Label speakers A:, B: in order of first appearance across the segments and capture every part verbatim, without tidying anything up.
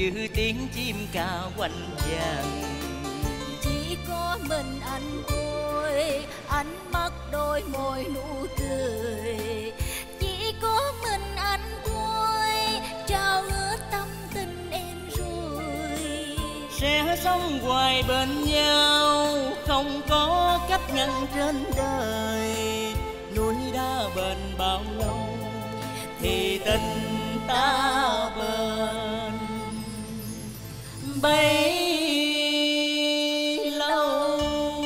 A: như tiếng chim ca quanh vàng.
B: Chỉ có mình anh thôi, anh mất đôi môi nụ cười. Chỉ có mình anh thôi, trao hết tâm tình em rồi.
A: Sẽ sống hoài bên nhau, không có cách ngăn trên đời. Núi đá bền bao lâu thì tình ta bền bấy lâu.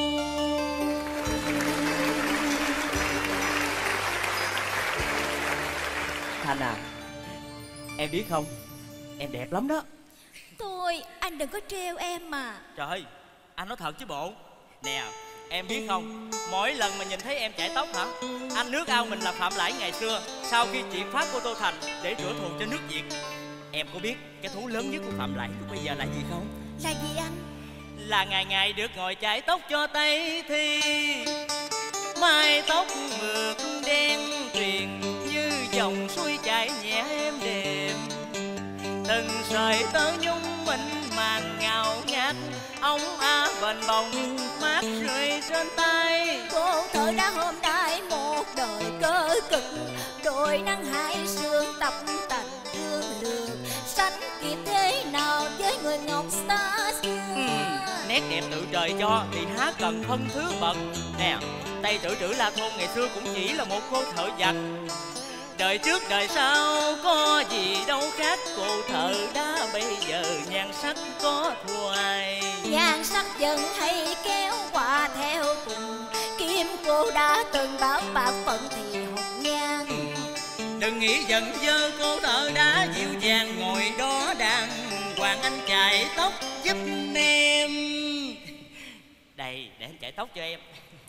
A: Thành à, em biết không, em đẹp lắm đó.
B: Thôi anh đừng có trêu em mà.
A: Trời, anh nói thật chứ bộ. Nè, em biết không, mỗi lần mà nhìn thấy em chải tóc hả, anh nước ao mình là Phạm Lãi ngày xưa sau khi triệt phá cô Tô Thành để rửa thù cho nước Việt. Em có biết cái thú lớn nhất của Phạm Lãi lúc bây giờ là gì không?
B: Là gì anh?
A: Là ngày ngày được ngồi chải tóc cho Tây Thi. Mái tóc mượt đen tuyền như dòng suối chảy nhẹ êm đềm. Từng sợi tơ nhung mịn màng ngào ngạt, ống á bền bồng mát rơi trên tay.
B: Cô thợ đã hôm nay một đời cơ cực, đôi nắng hai sương tập tành thương lược, sánh kịp thế nào với người ngọc xa xưa.
A: Ừ, nét đẹp tự trời cho thì há cần phân thứ bậc. Nè, Tây Trữ Trữ La Thôn ngày xưa cũng chỉ là một cô thợ giặt. Đời trước đời sau có gì đâu khác, cô thợ đá bây giờ nhan sắc có thua ai.
B: Nhan sắc dần hay kéo qua theo cùng, kim cô đã từng bảo bạc phận thì hồng nhan.
A: Đừng nghĩ giận dơ, cô thợ đá dịu dàng ngồi đó đàng hoàng anh chải tóc giúp em. Đây, để anh chải tóc cho em.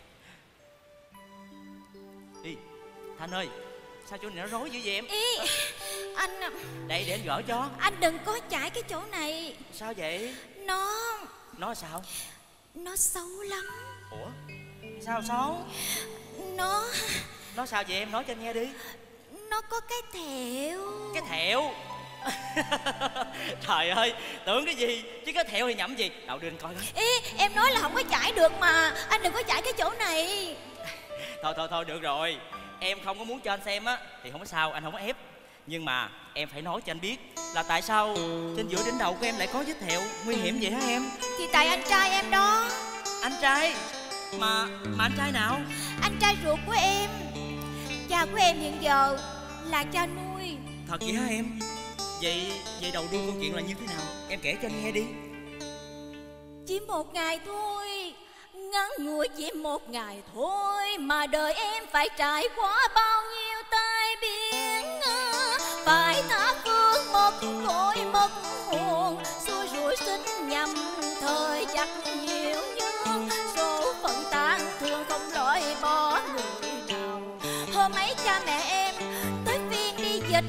A: Đi, Thanh ơi, sao chỗ này nó rối dữ vậy em?
B: Ý, anh...
A: Đây, để anh gỡ cho.
B: Anh đừng có chải cái chỗ này.
A: Sao vậy?
B: Nó...
A: Nó sao?
B: Nó xấu lắm.
A: Ủa? Sao xấu?
B: Nó...
A: Nó sao vậy em? Nói cho anh nghe đi.
B: Nó có cái thẹo.
A: Cái thẹo? Trời ơi, tưởng cái gì chứ cái thẹo thì nhẩm gì. Đâu đưa anh coi coi.
B: Ý, em nói là không có chải được mà. Anh đừng có chải cái chỗ này.
A: Thôi thôi thôi được rồi. Em không có muốn cho anh xem á thì không có sao, anh không có ép. Nhưng mà em phải nói cho anh biết là tại sao trên giữa đỉnh đầu của em lại có vết thẹo nguy hiểm vậy hả em?
B: Thì tại anh trai em đó.
A: Anh trai? Mà mà anh trai nào?
B: Anh trai ruột của em. Cha của em hiện giờ là cha nuôi.
A: Thật vậy hả em? Vậy vậy đầu đuôi câu chuyện là như thế nào? Em kể cho anh nghe đi.
B: Chỉ một ngày thôi, ngắn ngủi chỉ một ngày thôi, mà đời em phải trải qua bao nhiêu tai biến. Phải tha phương một cõi mất hồn, xui rủi sinh nhầm thời giặc nhiều nhương. Số phận tan thương không loại bỏ người nào. Hôm ấy cha mẹ em tới phiên đi dịch,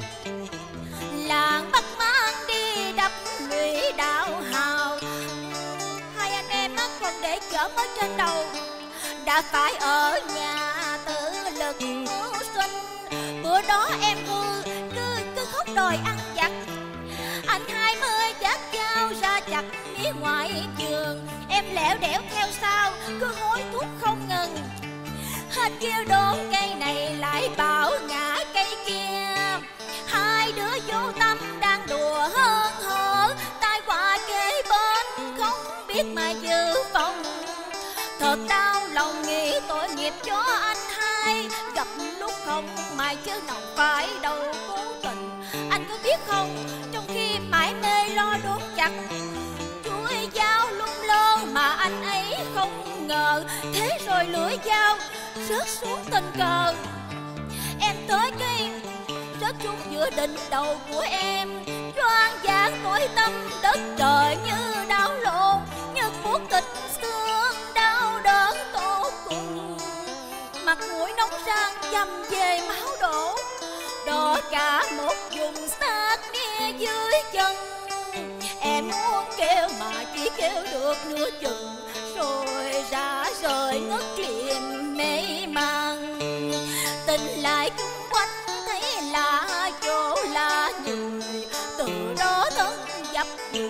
B: làng Bắc mang đi đắp lụy đạo hào. Hai anh em còn để chở mới trên đầu, đã phải ở nhà tự lực mưu sinh. Bữa đó em cứ cứ cứ khóc đòi ăn vặt. Anh hai mươi dắt dao ra chặt mía ngoài trường, em lẻo đẻo theo sau cứ hối thúc không ngừng. Hết kêu đốn cây này lại bảo ngã cây kia, hai đứa vô tâm đang đùa hơn hở. Tai họa kế bên không biết mà dự phòng. Thật đau lòng nghĩ tội nghiệp cho anh hai, gặp lúc không mà chứ nào phải đâu cố tình. Anh có biết không, trong khi mãi mê lo đốn chặt, chuôi dao lung lơ mà anh ấy không ngờ. Thế rồi lưỡi dao rớt xuống tình cờ, em tới cây rớt xuống giữa đỉnh đầu của em. Choáng váng tối tâm đất trời như đau lộn, như buốt thịt xương đau đớn tột cùng. Mặt mũi nóng rang dầm về máu đổ, đỏ cả một vùng xác mía dưới chân. Em muốn kêu mà chỉ kêu được nửa chừng, rồi ra rời ngất liệm mê man. Tình lại chung quanh thấy là chỗ là người, từ đó thân dập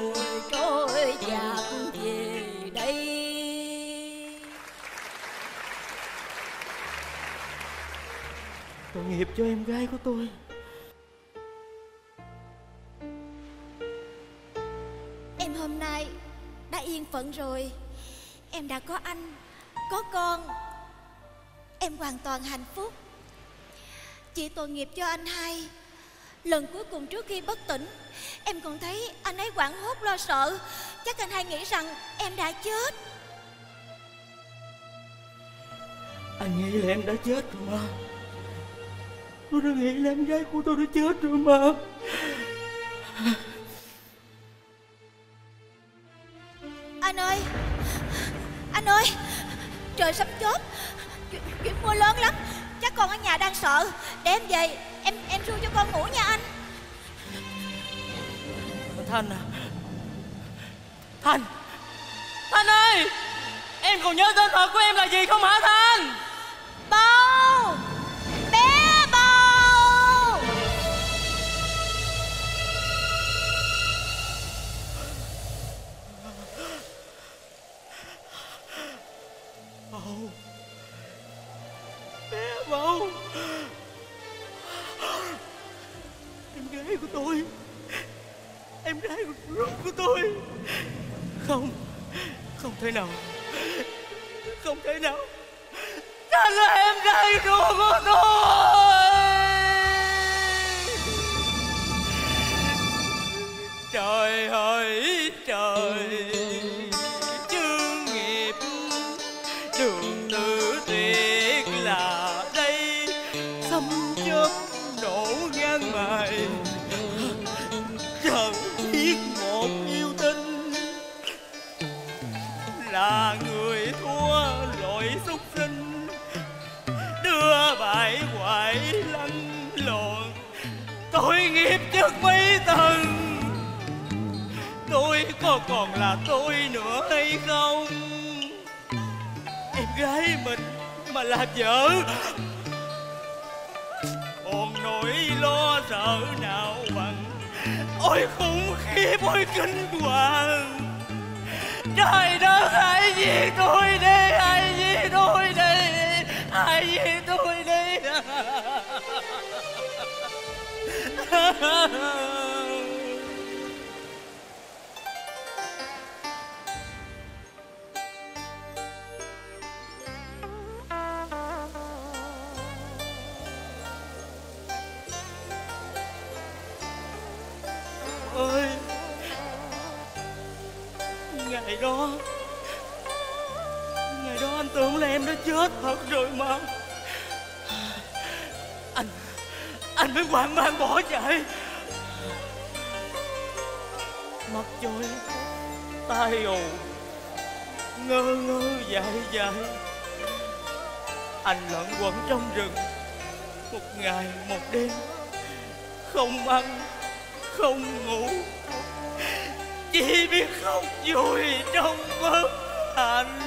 A: tội nghiệp cho em gái của tôi.
B: Em hôm nay đã yên phận rồi. Em đã có anh, có con. Em hoàn toàn hạnh phúc. Chỉ tội nghiệp cho anh hai. Lần cuối cùng trước khi bất tỉnh, em còn thấy anh ấy hoảng hốt lo sợ. Chắc anh hai nghĩ rằng em đã chết.
A: Anh nghĩ là em đã chết rồi mà. Tôi đã nghĩ là em gái của tôi đã chết rồi mà.
B: Anh ơi, anh ơi, trời sắp chớp, chuyện, chuyện mưa lớn lắm. Chắc con ở nhà đang sợ. Để em về, em em ru cho con ngủ nha anh.
A: Thanh à, Thanh, Thanh ơi, em còn nhớ tên thật của em là gì không hả Thanh?
B: Bầu, bé Bầu.
A: Bầu, bé Bầu, em gái của tôi, em gái của, của tôi. Không, không thể nào, không thể nào. Thanh là em gái ruột của tôi. Trời ơi trời, chướng nghiệp đường tử tuyệt là đây. Sấm chớp nổ ngang mày, chẳng biết một yêu tinh là người thua lỗi súc sinh, đưa bại hoại lăn lộn. Tội nghiệp trước mấy tầng, tôi có còn là tôi nữa hay không? Em gái mình mà là vợ, còn nỗi lo sợ nào bằng. Ôi khủng khiếp, ôi kinh hoàng. Trời đất, hãy giết tôi đi, hãy giết tôi đi, hãy giết tôi đi. Ơi, ngày đó, ngày đó anh tưởng là em đã chết thật rồi mà. Anh, anh mới hoang mang bỏ chạy. Mắt trôi, tai ù, ngơ ngơ dại dại. Anh lẫn quẩn trong rừng một ngày một đêm, không ăn không ngủ, chỉ biết khóc vui trong bất hạnh.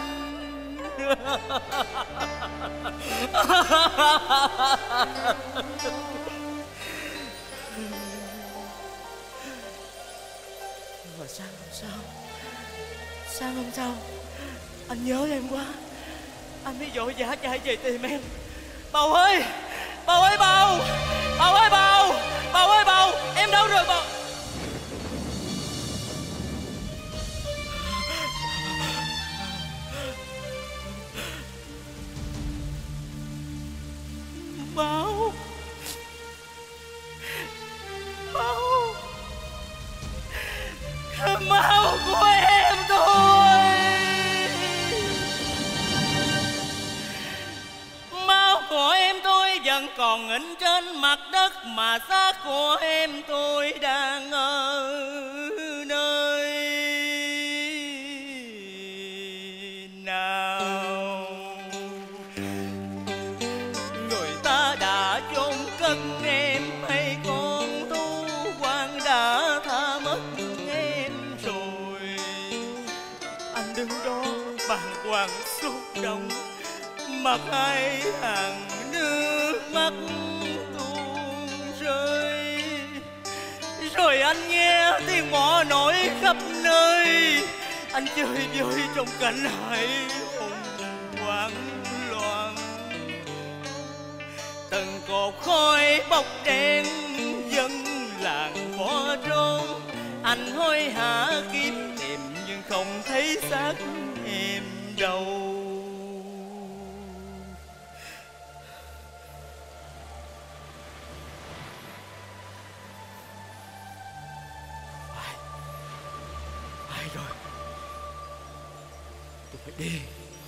A: Mà sáng hôm sau, sáng hôm sau anh nhớ em quá, anh mới vội vã chạy về tìm em. Bầu ơi, Bầu ơi Bầu, Bầu ơi Bầu, Bầu ơi Bầu, em đâu rồi Bầu? Máu, máu, máu của em thôi. Máu của em tôi vẫn còn in trên mặt đất, mà xác của em tôi đang ở nơi nào? Người ta đã chôn cất em hay con thú hoang đã tha mất em rồi? Anh đứng đó bàng hoàng xúc động, mặt hai hàng nước mắt tuôn rơi. Rồi anh nghe tiếng mõ nổi khắp nơi, anh chơi vơi trong cảnh hải hùng hoảng loạn. từng cột khói bốc đen dân làng bỏ trốn. Anh hối hả kiếm tìm nhưng không thấy xác em đâu. Phải, phải rồi, tôi phải đi,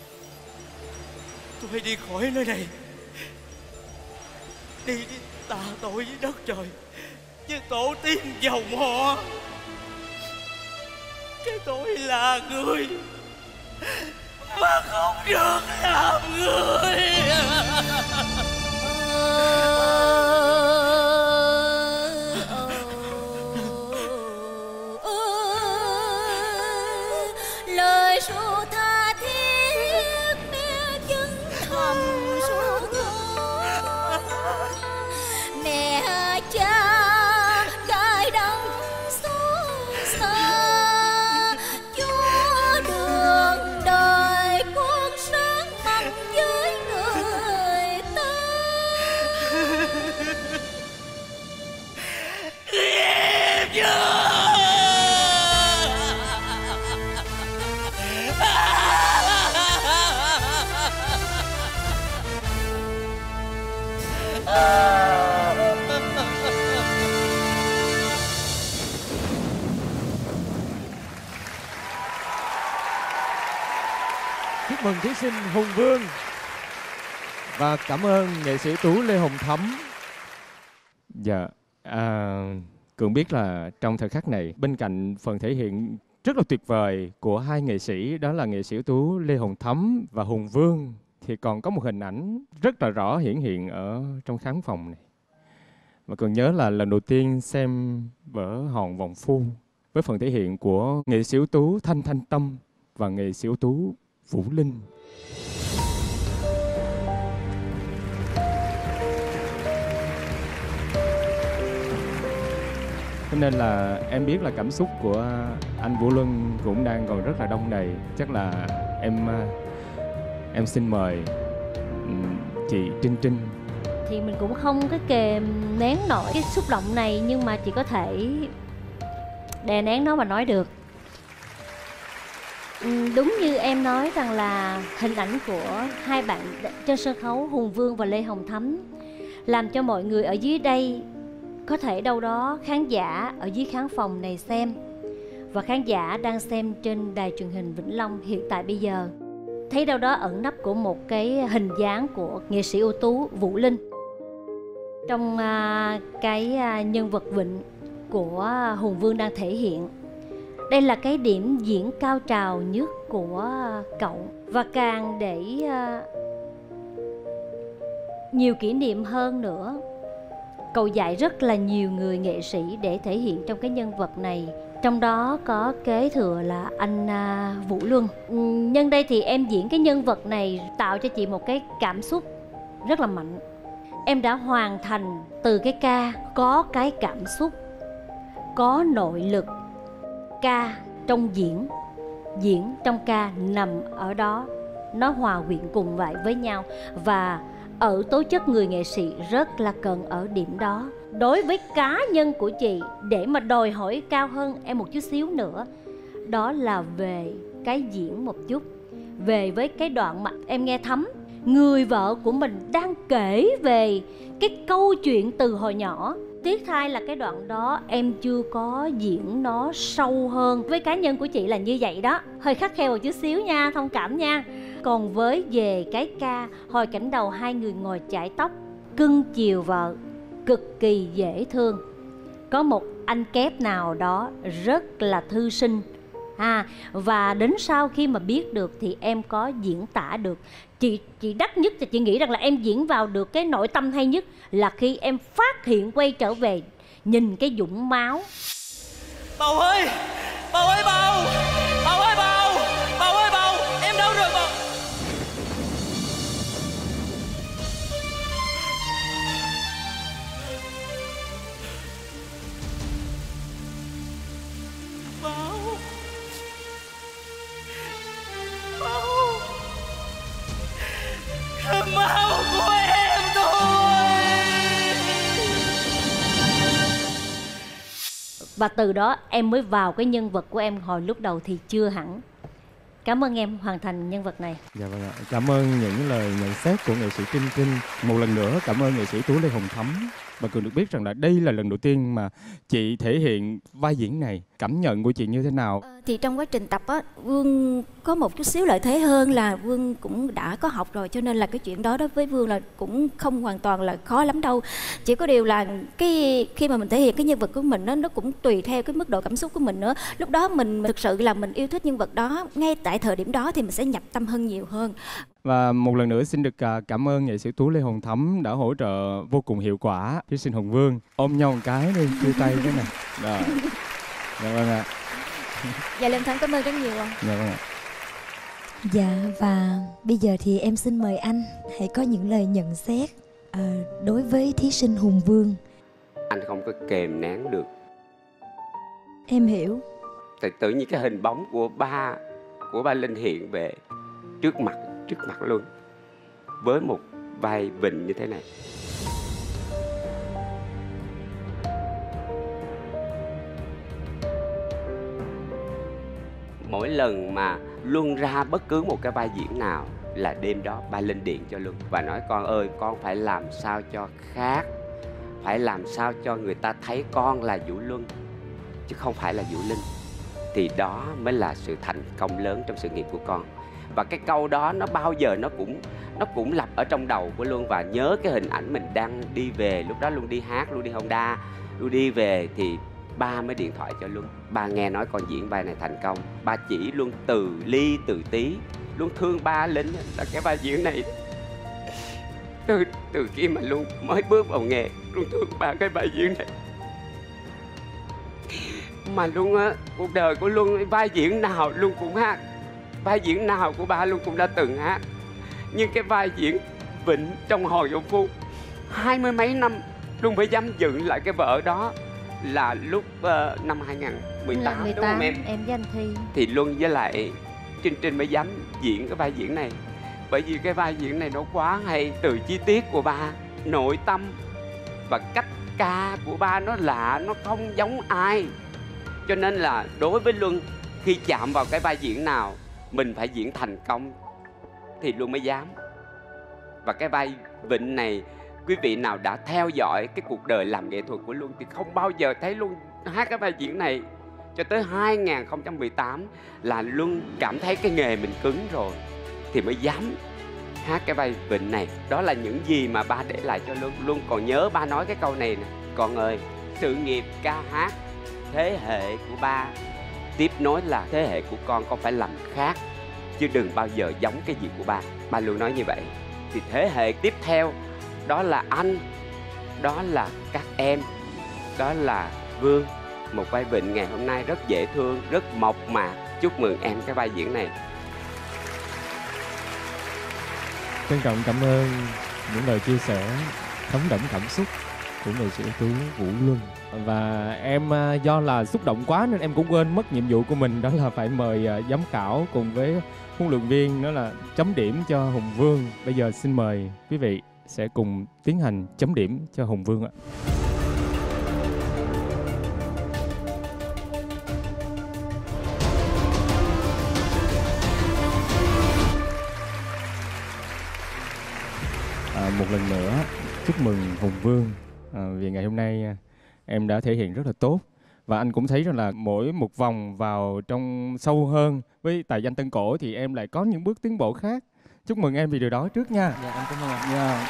A: tôi phải đi khỏi nơi này. Đi đi tạ tội với đất trời, với tổ tiên dòng họ. Cái tôi là người mà không được làm người.
B: Lời ru tha thiết mẹ chân thầm ru con. Mẹ cha cài đắng xuống xa, Chúa đường đời cuộc sáng mong với người ta.
A: Em chưa.
C: Chúc mừng thí sinh Hùng Vương và cảm ơn nghệ sĩ ưu tú Lê Hồng Thắm. Dạ, à, Cường biết là trong thời khắc này, bên cạnh phần thể hiện rất là tuyệt vời của hai nghệ sĩ, đó là nghệ sĩ ưu tú Lê Hồng Thắm và Hùng Vương, thì còn có một hình ảnh rất là rõ hiển hiện ở trong khán phòng này. Và Cường nhớ là lần đầu tiên xem vở Hòn Vòng Phu với phần thể hiện của nghệ sĩ ưu tú Thanh Thanh Tâm và nghệ sĩ ưu tú Vũ Linh. Cho nên là em biết là cảm xúc của anh Vũ Luân cũng đang còn rất là đông đầy. Chắc là em em xin mời chị Trinh Trinh.
D: Thì mình cũng không có kềm nén nổi cái xúc động này, nhưng mà chỉ có thể đè nén nó mà nói được. Đúng như em nói rằng là hình ảnh của hai bạn trên sân khấu Hùng Vương và Lê Hồng Thắm làm cho mọi người ở dưới đây, có thể đâu đó khán giả ở dưới khán phòng này xem và khán giả đang xem trên đài truyền hình Vĩnh Long hiện tại bây giờ, thấy đâu đó ẩn nấp của một cái hình dáng của nghệ sĩ ưu tú Vũ Linh. Trong uh, cái uh, nhân vật Vịnh của Hùng Vương đang thể hiện, đây là cái điểm diễn cao trào nhất của cậu. Và càng để uh, nhiều kỷ niệm hơn nữa, cậu dạy rất là nhiều người nghệ sĩ để thể hiện trong cái nhân vật này. Trong đó có kế thừa là anh uh, Vũ Luân. Nhân đây thì em diễn cái nhân vật này tạo cho chị một cái cảm xúc rất là mạnh. Em đã hoàn thành từ cái ca có cái cảm xúc, có nội lực. Ca trong diễn, diễn trong ca nằm ở đó, nó hòa quyện cùng vậy với nhau. Và ở tố chất người nghệ sĩ rất là cần ở điểm đó. Đối với cá nhân của chị, để mà đòi hỏi cao hơn em một chút xíu nữa, đó là về cái diễn một chút. Về với cái đoạn mà em nghe Thắm, người vợ của mình đang kể về cái câu chuyện từ hồi nhỏ. Tiếc thay là cái đoạn đó em chưa có diễn nó sâu hơn. Với cá nhân của chị là như vậy đó, hơi khắt khe một chút xíu nha, thông cảm nha. Còn với về cái ca hồi cảnh đầu hai người ngồi chải tóc, cưng chiều vợ, cực kỳ dễ thương. Có một anh kép nào đó rất là thư sinh à, và đến sau khi mà biết được thì em có diễn tả được. Chị chị đắc nhất thì chị nghĩ rằng là em diễn vào được cái nội tâm hay nhất là khi em phát hiện quay trở về nhìn cái vũng máu.
A: Bầu ơi, bầu ơi bầu, bầu ơi bầu, bầu ơi bầu, em đâu rồi bầu? Bầu, bầu, máu của em thôi.
D: Và từ đó em mới vào cái nhân vật của em hồi lúc đầu thì chưa hẳn. Cảm ơn em hoàn thành nhân vật này.
C: Dạ vâng ạ. Cảm ơn những lời nhận xét của nghệ sĩ Trinh Trinh. Một lần nữa cảm ơn nghệ sĩ Tú Lê Hồng Thắm. Và Cường được biết rằng là đây là lần đầu tiên mà chị thể hiện vai diễn này. Cảm nhận của chị như thế nào?
B: Ờ, thì trong quá trình tập á, Vương có một chút xíu lợi thế hơn là Vương cũng đã có học rồi, cho nên là cái chuyện đó đối với Vương là cũng không hoàn toàn là khó lắm đâu. Chỉ có điều là cái khi mà mình thể hiện cái nhân vật của mình nó nó cũng tùy theo cái mức độ cảm xúc của mình nữa. Lúc đó mình thực sự là mình yêu thích nhân vật đó ngay tại thời điểm đó thì mình sẽ nhập tâm hơn nhiều hơn.
C: Và một lần nữa xin được cảm ơn nghệ sĩ Tú Lê Hồng Thắm đã hỗ trợ vô cùng hiệu quả thí sinh Hồng Vương. Ôm nhau một cái đi, chia tay cái này. Rồi. Dạ vâng ạ.
B: Dạ Lê Thắm cảm ơn rất nhiều ạ.
C: Dạ vâng ạ.
E: Dạ, và bây giờ thì em xin mời anh hãy có những lời nhận xét à, đối với thí sinh Hùng Vương.
F: Anh không có kềm nén được.
E: Em hiểu.
F: Tại tự nhiên cái hình bóng của ba của ba Linh hiện về trước mặt trước mặt luôn, với một vai Vịnh như thế này. Mỗi lần mà Luân ra bất cứ một cái vai diễn nào là đêm đó ba Linh điện cho Luân và nói: con ơi, con phải làm sao cho khác, phải làm sao cho người ta thấy con là Vũ Luân chứ không phải là Vũ Linh, thì đó mới là sự thành công lớn trong sự nghiệp của con. Và cái câu đó nó bao giờ nó cũng nó cũng lặp ở trong đầu của Luân. Và nhớ cái hình ảnh mình đang đi về, lúc đó Luân đi hát, Luân đi Honda, Luân đi về thì ba mới điện thoại cho Luân. Ba nghe nói con diễn vai này thành công, ba chỉ Luân từ ly từ tí. Luân thương ba Linh là cái vai diễn này. Từ từ khi mà Luân mới bước vào nghề, Luân thương ba cái vai diễn này. Mà Luân á, cuộc đời của Luân vai diễn nào Luân cũng hát, vai diễn nào của ba Luân cũng đã từng hát. Nhưng cái vai diễn Vịnh trong Hò Dậu Phu, hai mươi mấy năm Luân phải dám dựng lại cái vở đó là lúc uh, năm hai không một tám, đúng không em?
D: Em với anh Thi.
F: Thì Luân với lại Trinh Trinh mới dám diễn cái vai diễn này. Bởi vì cái vai diễn này nó quá hay, từ chi tiết của ba, nội tâm và cách ca của ba nó lạ, nó không giống ai. Cho nên là đối với Luân, khi chạm vào cái vai diễn nào mình phải diễn thành công thì Luân mới dám. Và cái vai Vịnh này, quý vị nào đã theo dõi cái cuộc đời làm nghệ thuật của Luân thì không bao giờ thấy Luân hát cái vai diễn này. Cho tới hai không một tám là Luân cảm thấy cái nghề mình cứng rồi thì mới dám hát cái vai Vịnh này. Đó là những gì mà ba để lại cho Luân. Luân còn nhớ ba nói cái câu này nè: con ơi, sự nghiệp ca hát thế hệ của ba tiếp nối là thế hệ của con, con phải làm khác chứ đừng bao giờ giống cái gì của ba. Ba luôn nói như vậy. Thì thế hệ tiếp theo đó là anh, đó là các em, đó là Vương. Một vai Vịnh ngày hôm nay rất dễ thương, rất mộc mạc. Chúc mừng em cái vai diễn này.
C: Trân trọng cảm ơn những lời chia sẻ thấm đẫm cảm xúc của nghệ sĩ Tú Vũ Luân. Và em do là xúc động quá nên em cũng quên mất nhiệm vụ của mình, đó là phải mời giám khảo cùng với huấn luyện viên, đó là chấm điểm cho Hùng Vương. Bây giờ xin mời quý vị sẽ cùng tiến hành chấm điểm cho Hùng Vương ạ. À, một lần nữa chúc mừng Hùng Vương à, vì ngày hôm nay em đã thể hiện rất là tốt. Và anh cũng thấy rằng là mỗi một vòng vào trong sâu hơn với tài danh Tân Cổ thì em lại có những bước tiến bộ khác. Chúc mừng em vì điều đó trước nha.
A: Dạ em cảm ơn anh.
C: Yeah.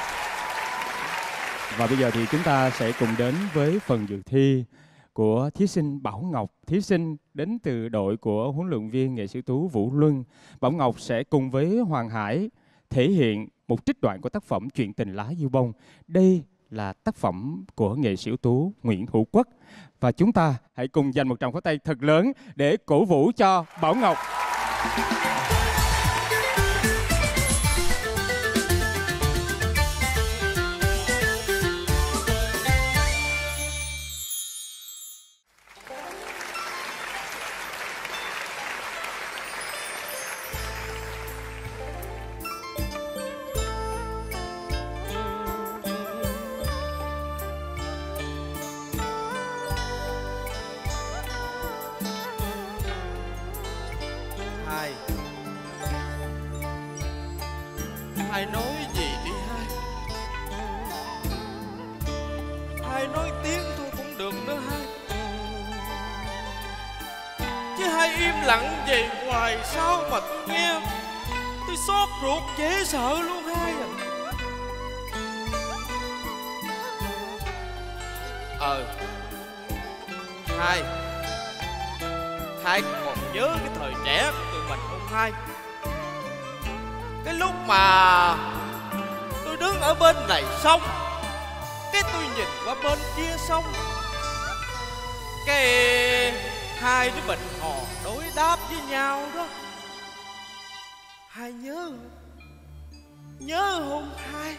C: Và bây giờ thì chúng ta sẽ cùng đến với phần dự thi của thí sinh Bảo Ngọc. Thí sinh đến từ đội của huấn luyện viên nghệ sĩ Tú Vũ Luân. Bảo Ngọc sẽ cùng với Hoàng Hải thể hiện một trích đoạn của tác phẩm Chuyện tình lá diêu bông. Đây là tác phẩm của nghệ sĩ ưu tú Nguyễn Hữu Quốc. Và chúng ta hãy cùng dành một tràng pháo tay thật lớn để cổ vũ cho Bảo Ngọc.
G: Hai nói gì đi hai? Hai nói tiếng thôi cũng được nữa hai. Chứ hai im lặng vậy hoài sao mà tôi nghe tôi xót ruột dễ sợ luôn hai à. Ờ Hai Hai còn nhớ cái thời trẻ của tụi mình không hai? Cái lúc mà tôi đứng ở bên này sông, cái tôi nhìn qua bên kia sông, cái hai đứa mình hò đối đáp với nhau đó. Hai nhớ không? Nhớ không hai?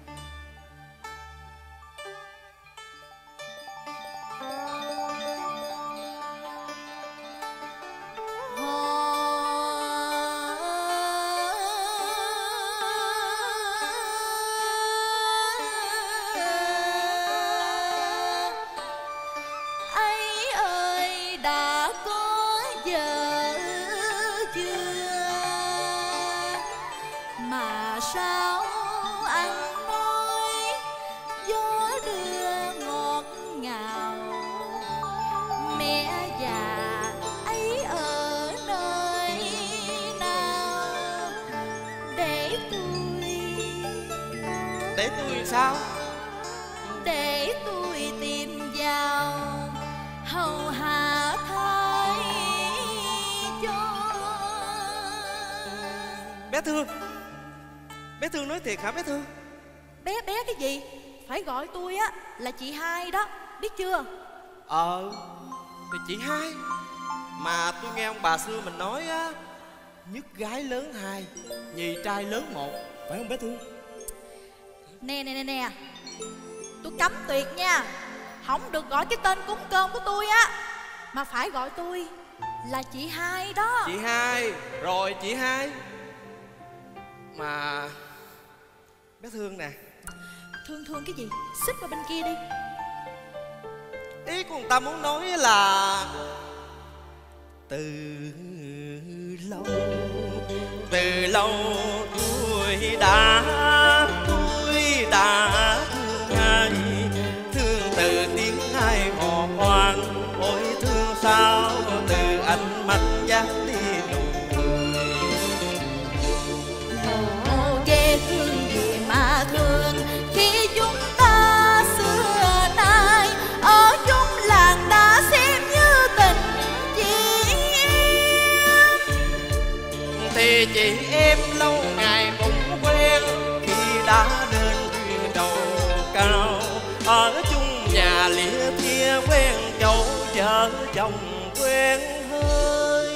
G: Để tôi sao?
B: Để tôi tìm vào hầu hạ thay cho.
G: Bé Thương, bé Thương nói thiệt hả bé Thương?
B: Bé bé cái gì? Phải gọi tôi á là chị Hai đó, biết chưa?
G: Ờ thì chị Hai. Mà tôi nghe ông bà xưa mình nói á, nhất gái lớn hai, nhì trai lớn một, phải không bé Thương?
B: Nè nè nè nè, tôi cấm tuyệt nha, không được gọi cái tên cúng cơm của tôi á, mà phải gọi tôi là chị Hai đó.
G: Chị Hai, rồi chị Hai. Mà bé Thương nè.
B: Thương thương cái gì? Xích qua bên kia đi.
G: Ý của người ta muốn nói là từ lâu, từ lâu tôi đã tôi đã thương hai, thương từ tiếng hai hò hoang. Ôi thương sao từ ánh mắt dắt đi nụ cười.
B: Ồ dễ thương gì mà thương, khi chúng ta xưa nay ở chung làng đã xem như tình chị em.
G: Thì chị em lâu ngày cũng quen, khi đã đến duyên đầu cao, ở chung nhà lìa thia quen châu vợ chồng quen hơi.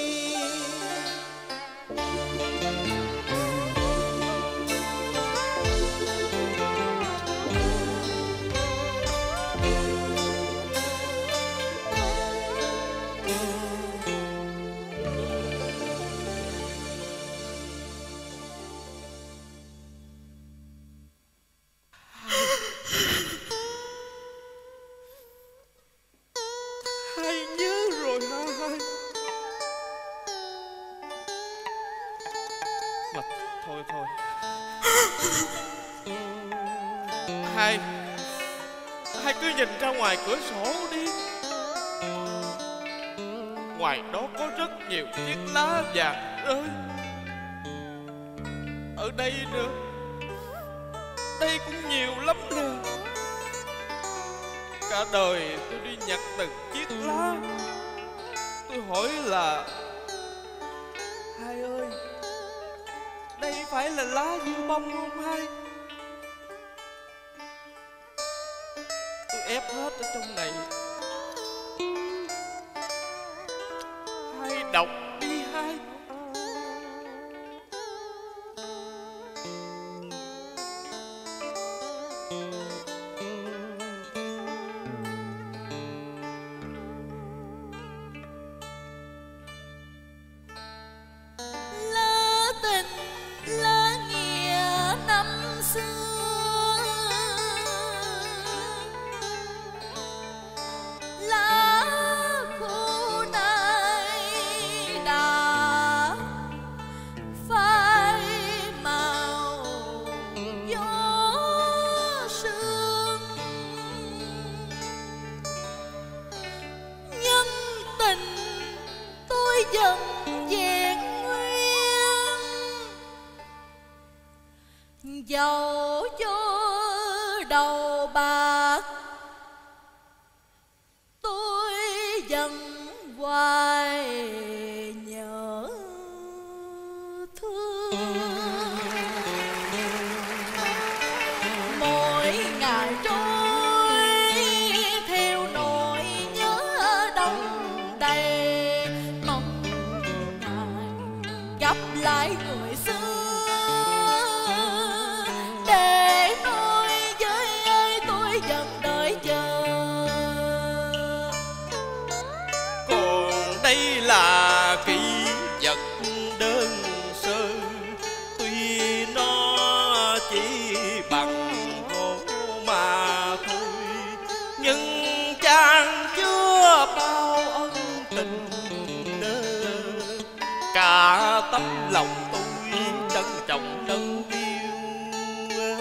G: Hai nhớ rồi hai. Mà thôi thôi Hai Hai cứ nhìn ra ngoài cửa sổ đi. Ngoài đó có rất nhiều chiếc lá vàng rơi. Ở đây nữa, đây cũng nhiều lắm nè. Cả đời tôi đi nhặt từng chiếc lá. Tôi hỏi là hai ơi, đây phải là lá dưa bông không hai? Tôi ép hết ở trong này. Hai đọc đi hai.
B: Lỡ tình lỡ nghĩa năm xưa, lá khô này dầu cho đầu bạc tôi vẫn hoài nhớ thương. Mỗi ngày trôi theo nỗi nhớ đông đầy, mong ngày gặp lại người xưa để nói với ai tôi vẫn đợi chờ.
G: Còn đây là kỷ vật đơn sơ, tuy nó chỉ bằng gỗ mà thôi, nhưng trang chứa bao ân tình nơ. Cả tấm lòng tôi trân trọng nâng niu.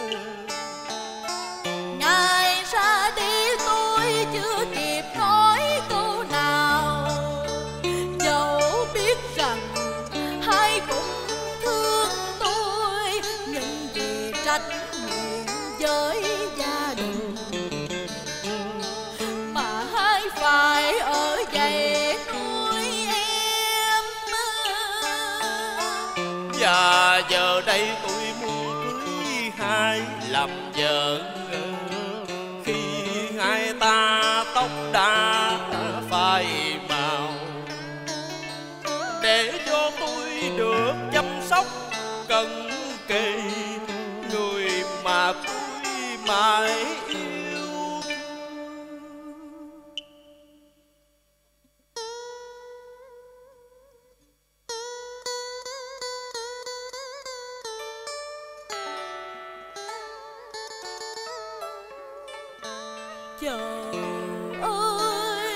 B: Ngài ra đi tôi chưa kịp nói câu nào, dẫu biết rằng hai cũng thương tôi, nhưng vì trách nhiệm với gia đình mà hai phải ở vậy nuôi em.
G: Và giờ đây tôi muốn cưới hai làm vợ, khi hai ta tóc đã phai màu, để cho tôi được chăm sóc cận kề người mà tôi mãi yêu.
B: Trời ơi,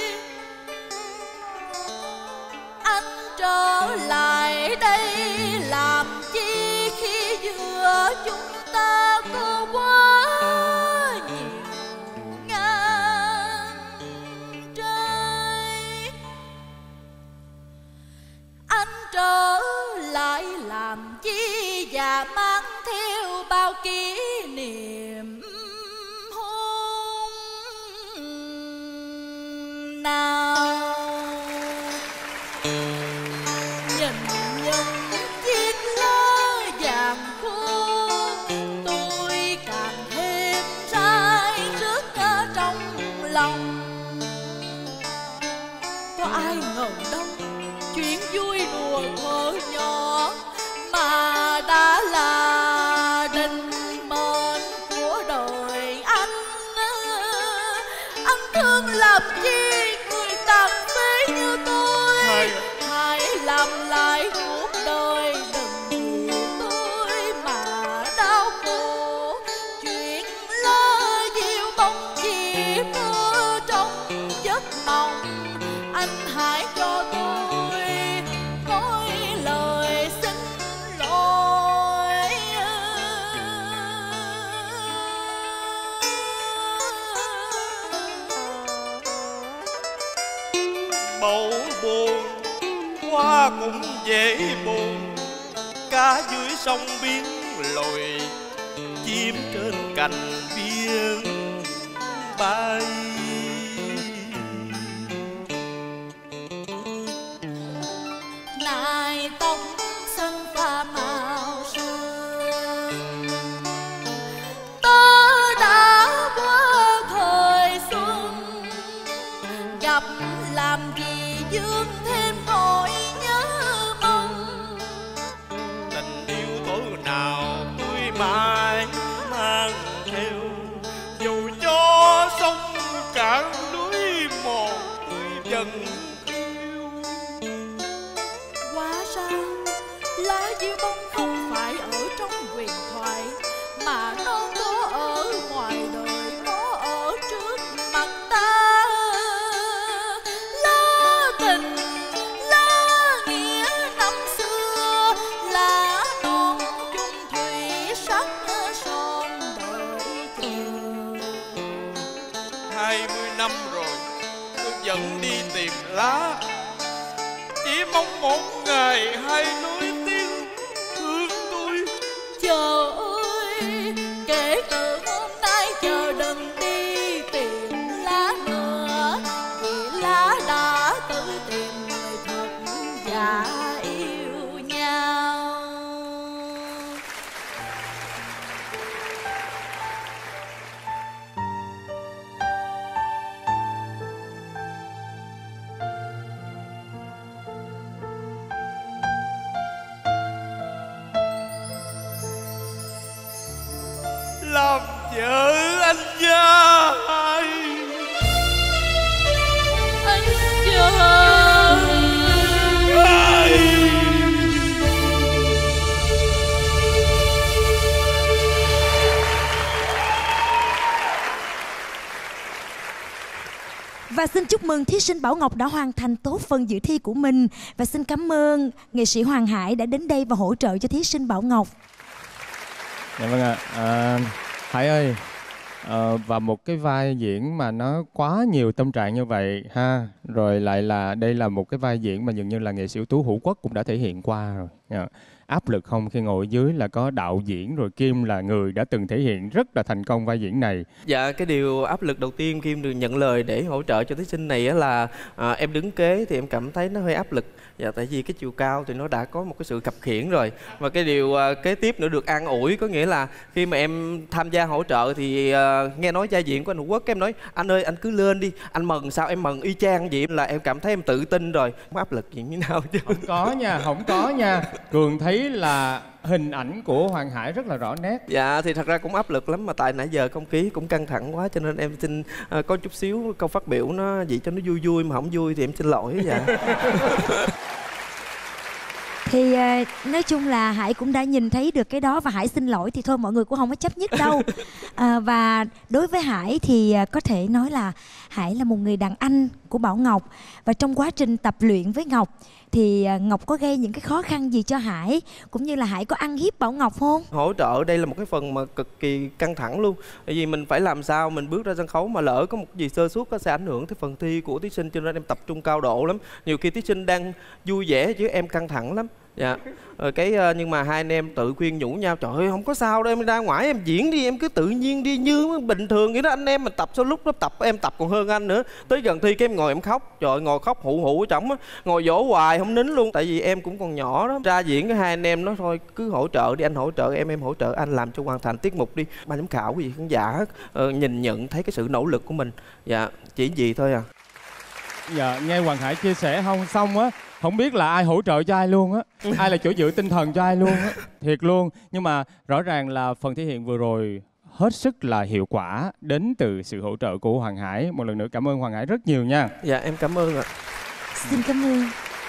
B: anh trở lại đây làm chi khi giữa chúng ta có quá nhiều ngang trái. Anh trở lại làm chi và mang theo bao kỷ niệm nào. Nhìn những chiếc lá vàng khô, tôi càng thêm say rứt ở trong lòng. Có ai ngờ đâu chuyện vui đùa thuở nhỏ mà đã là định mệnh của đời anh. Anh thương làm chi người tàn phế như tôi, hãy làm lại cuộc đời đừng vì tôi mà đau khổ. Chuyện lo dịu bóng chìm mơ trong giấc mộng, anh hãy cho tôi nói lời xin lỗi.
G: Bầu buồn hoa cũng dễ buồn, cá dưới sông biến lội, chim trên cành biên bay.
B: Nài tóc xanh pha màu sương, tớ đã qua thời xuân, gặp làm gì dương thêm nỗi nhớ mong.
G: Tình yêu tối nào tôi mãi mang theo, dù cho sông cạn núi một tôi vẫn yêu.
B: Hóa ra lá diêu bông không phải ở trong huyền thoại, mà nó có ở ngoài đời, nó ở trước mặt ta. Lá tình, lá nghĩa năm xưa, lá non chung thủy sắc son đợi chờ.
G: Hai mươi năm rồi tôi vẫn đi tìm lá, chỉ mong một ngày hai núi tiếng thương tôi.
B: Trời ơi,
G: vợ anh trai.
B: Anh trai.
E: Và xin chúc mừng thí sinh Bảo Ngọc đã hoàn thành tốt phần dự thi của mình. Và xin cảm ơn nghệ sĩ Hoàng Hải đã đến đây và hỗ trợ cho thí sinh Bảo Ngọc.
C: Dạ vâng ạ. À, Hải ơi, à, và một cái vai diễn mà nó quá nhiều tâm trạng như vậy ha, rồi lại là đây là một cái vai diễn mà dường như là nghệ sĩ ưu tú Hữu Quốc cũng đã thể hiện qua rồi. Dạ. Áp lực không khi ngồi dưới là có đạo diễn rồi Kim là người đã từng thể hiện rất là thành công vai diễn này?
H: Dạ, cái điều áp lực đầu tiên Kim được nhận lời để hỗ trợ cho thí sinh này là à, em đứng kế thì em cảm thấy nó hơi áp lực. Dạ, tại vì cái chiều cao thì nó đã có một cái sự khập khiễng rồi. Và cái điều à, kế tiếp nữa được an ủi, có nghĩa là khi mà em tham gia hỗ trợ thì à, nghe nói vai diễn của anh Hữu Quốc, em nói anh ơi anh cứ lên đi, anh mần sao em mần y chang vậy, là em cảm thấy em tự tin rồi, không áp lực gì như nào chứ.
C: Không có nha, không có nha. Cường thấy là hình ảnh của Hoàng Hải rất là rõ nét.
H: Dạ thì thật ra cũng áp lực lắm, mà tại nãy giờ không khí cũng căng thẳng quá cho nên em xin uh, có chút xíu câu phát biểu nó vậy cho nó vui vui, mà không vui thì em xin lỗi. Dạ.
E: Thì nói chung là Hải cũng đã nhìn thấy được cái đó và Hải xin lỗi thì thôi mọi người cũng không có chấp nhất đâu. À, và đối với Hải thì có thể nói là Hải là một người đàn anh của Bảo Ngọc. Và trong quá trình tập luyện với Ngọc thì Ngọc có gây những cái khó khăn gì cho Hải, cũng như là Hải có ăn hiếp Bảo Ngọc không?
H: Hỗ trợ đây là một cái phần mà cực kỳ căng thẳng luôn. Tại vì mình phải làm sao mình bước ra sân khấu mà lỡ có một gì sơ suất nó sẽ ảnh hưởng tới phần thi của thí sinh, cho nên em tập trung cao độ lắm. Nhiều khi thí sinh đang vui vẻ chứ em căng thẳng lắm. Dạ. Rồi cái nhưng mà hai anh em tự khuyên nhủ nhau, trời ơi không có sao đâu, em ra ngoài em diễn đi, em cứ tự nhiên đi như bình thường vậy đó. Anh em mình tập sau lúc đó tập em tập còn hơn anh nữa. Tới gần thi cái em ngồi em khóc, trời ơi, ngồi khóc hụ hụ ở trỏng á, ngồi dỗ hoài không nín luôn. Tại vì em cũng còn nhỏ đó. Ra diễn cái hai anh em nói thôi cứ hỗ trợ đi, anh hỗ trợ em, em hỗ trợ anh, làm cho hoàn thành tiết mục đi. Ban giám khảo cái gì khán giả uh, nhìn nhận thấy cái sự nỗ lực của mình. Dạ, chỉ gì thôi à.
C: Dạ, nghe Hoàng Hải chia sẻ không xong á, không biết là ai hỗ trợ cho ai luôn á, ai là chỗ dựa tinh thần cho ai luôn á, thiệt luôn. Nhưng mà rõ ràng là phần thể hiện vừa rồi hết sức là hiệu quả đến từ sự hỗ trợ của Hoàng Hải. Một lần nữa cảm ơn Hoàng Hải rất nhiều nha.
H: Dạ em cảm ơn ạ.
E: Xin cảm ơn.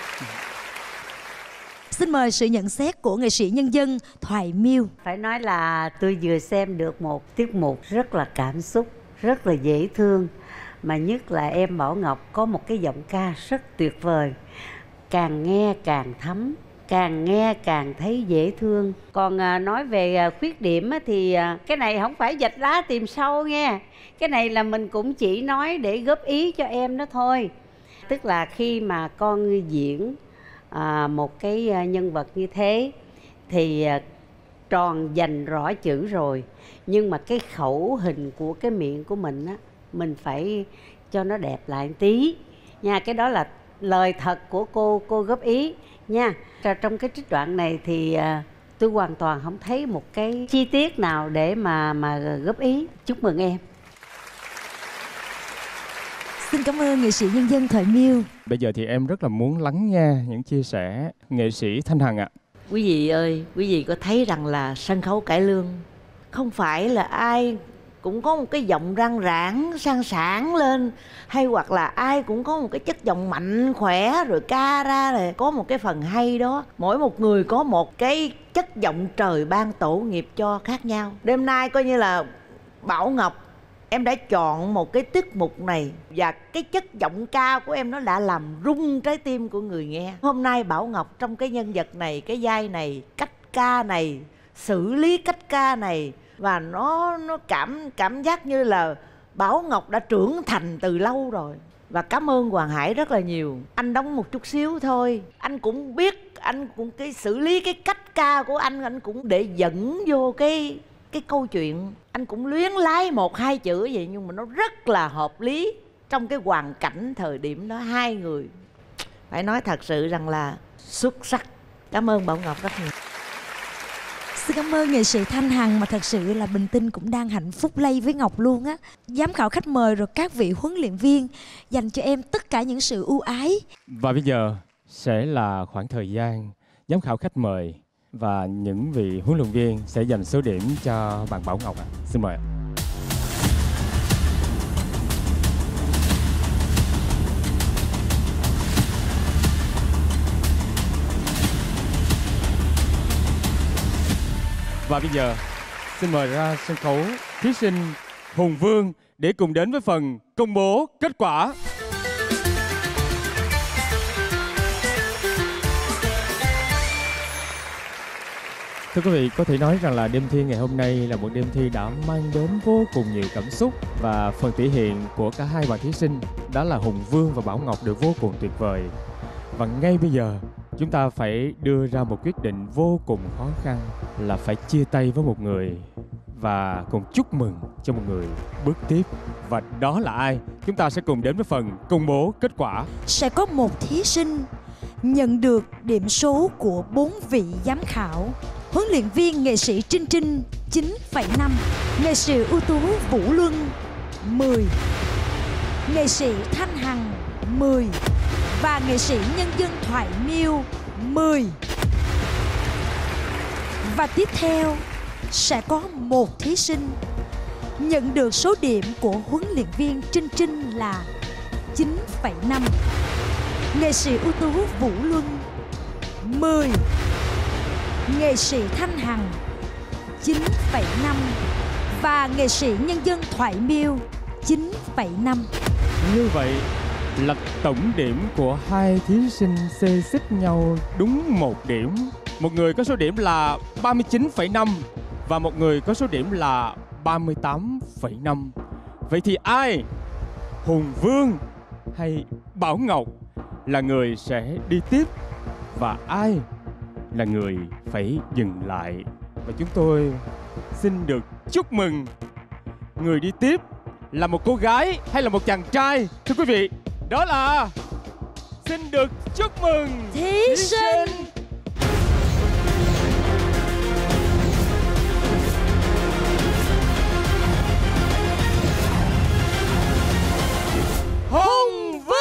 E: Xin mời sự nhận xét của nghệ sĩ nhân dân Thoại Miêu.
I: Phải nói là tôi vừa xem được một tiết mục rất là cảm xúc, rất là dễ thương. Mà nhất là em Bảo Ngọc có một cái giọng ca rất tuyệt vời. Càng nghe càng thấm, càng nghe càng thấy dễ thương. Còn à, nói về à, khuyết điểm á, thì à, cái này không phải vạch lá tìm sâu nghe. Cái này là mình cũng chỉ nói để góp ý cho em đó thôi. Tức là khi mà con diễn à, một cái à, nhân vật như thế thì à, tròn dành rõ chữ rồi. Nhưng mà cái khẩu hình của cái miệng của mình á, mình phải cho nó đẹp lại một tí nha. Cái đó là lời thật của cô cô góp ý nha. Trong cái trích đoạn này thì à, tôi hoàn toàn không thấy một cái chi tiết nào để mà mà góp ý. Chúc mừng em.
E: Xin cảm ơn nghệ sĩ nhân dân Thoại Miêu.
C: Bây giờ thì em rất là muốn lắng nghe những chia sẻ nghệ sĩ Thanh Hằng ạ.
J: Quý vị ơi, quý vị có thấy rằng là sân khấu cải lương không phải là ai cũng có một cái giọng răng rãng sang sảng lên, hay hoặc là ai cũng có một cái chất giọng mạnh khỏe rồi ca ra rồi có một cái phần hay đó. Mỗi một người có một cái chất giọng trời ban tổ nghiệp cho khác nhau. Đêm nay coi như là Bảo Ngọc, em đã chọn một cái tiết mục này và cái chất giọng ca của em nó đã làm rung trái tim của người nghe. Hôm nay Bảo Ngọc trong cái nhân vật này, cái vai này, cách ca này, xử lý cách ca này, và nó nó cảm cảm giác như là Bảo Ngọc đã trưởng thành từ lâu rồi. Và cảm ơn Hoàng Hải rất là nhiều. Anh đóng một chút xíu thôi, anh cũng biết, anh cũng cái xử lý cái cách ca của anh, anh cũng để dẫn vô cái cái câu chuyện. Anh cũng luyến lái một hai chữ vậy nhưng mà nó rất là hợp lý trong cái hoàn cảnh thời điểm đó. Hai người phải nói thật sự rằng là xuất sắc. Cảm ơn Bảo Ngọc rất nhiều.
E: Xin cảm ơn nghệ sĩ Thanh Hằng, mà thật sự là Bình Tinh cũng đang hạnh phúc lây với Ngọc luôn á. Giám khảo khách mời rồi các vị huấn luyện viên dành cho em tất cả những sự ưu ái.
C: Và bây giờ sẽ là khoảng thời gian giám khảo khách mời và những vị huấn luyện viên sẽ dành số điểm cho bạn Bảo Ngọc ạ. Xin mời ạ. Và bây giờ xin mời ra sân khấu thí sinh Hùng Vương để cùng đến với phần công bố kết quả. Thưa quý vị, có thể nói rằng là đêm thi ngày hôm nay là một đêm thi đã mang đến vô cùng nhiều cảm xúc. Và phần thể hiện của cả hai bạn thí sinh đó là Hùng Vương và Bảo Ngọc đều vô cùng tuyệt vời. Và ngay bây giờ chúng ta phải đưa ra một quyết định vô cùng khó khăn là phải chia tay với một người và cùng chúc mừng cho một người bước tiếp. Và đó là ai? Chúng ta sẽ cùng đến với phần công bố kết quả.
E: Sẽ có một thí sinh nhận được điểm số của bốn vị giám khảo. Huấn luyện viên nghệ sĩ Trinh Trinh chín phẩy năm, nghệ sĩ ưu tú Vũ Luân mười, nghệ sĩ Thanh Hằng mười và nghệ sĩ nhân dân Thoại Miêu mười. Và tiếp theo sẽ có một thí sinh nhận được số điểm của huấn luyện viên Trinh Trinh là chín phẩy năm, nghệ sĩ ưu tú Vũ Luân mười, nghệ sĩ Thanh Hằng chín phẩy năm và nghệ sĩ nhân dân Thoại Miêu chín phẩy năm.
C: Như vậy là tổng điểm của hai thí sinh xê xích nhau đúng một điểm. Một người có số điểm là ba mươi chín phẩy năm và một người có số điểm là ba mươi tám phẩy năm. Vậy thì ai, Hùng Vương hay Bảo Ngọc là người sẽ đi tiếp và ai là người phải dừng lại? Và chúng tôi xin được chúc mừng người đi tiếp là một cô gái hay là một chàng trai? Thưa quý vị, đó là xin được chúc mừng
E: thí,
C: thí
E: sinh
C: Hùng Vương.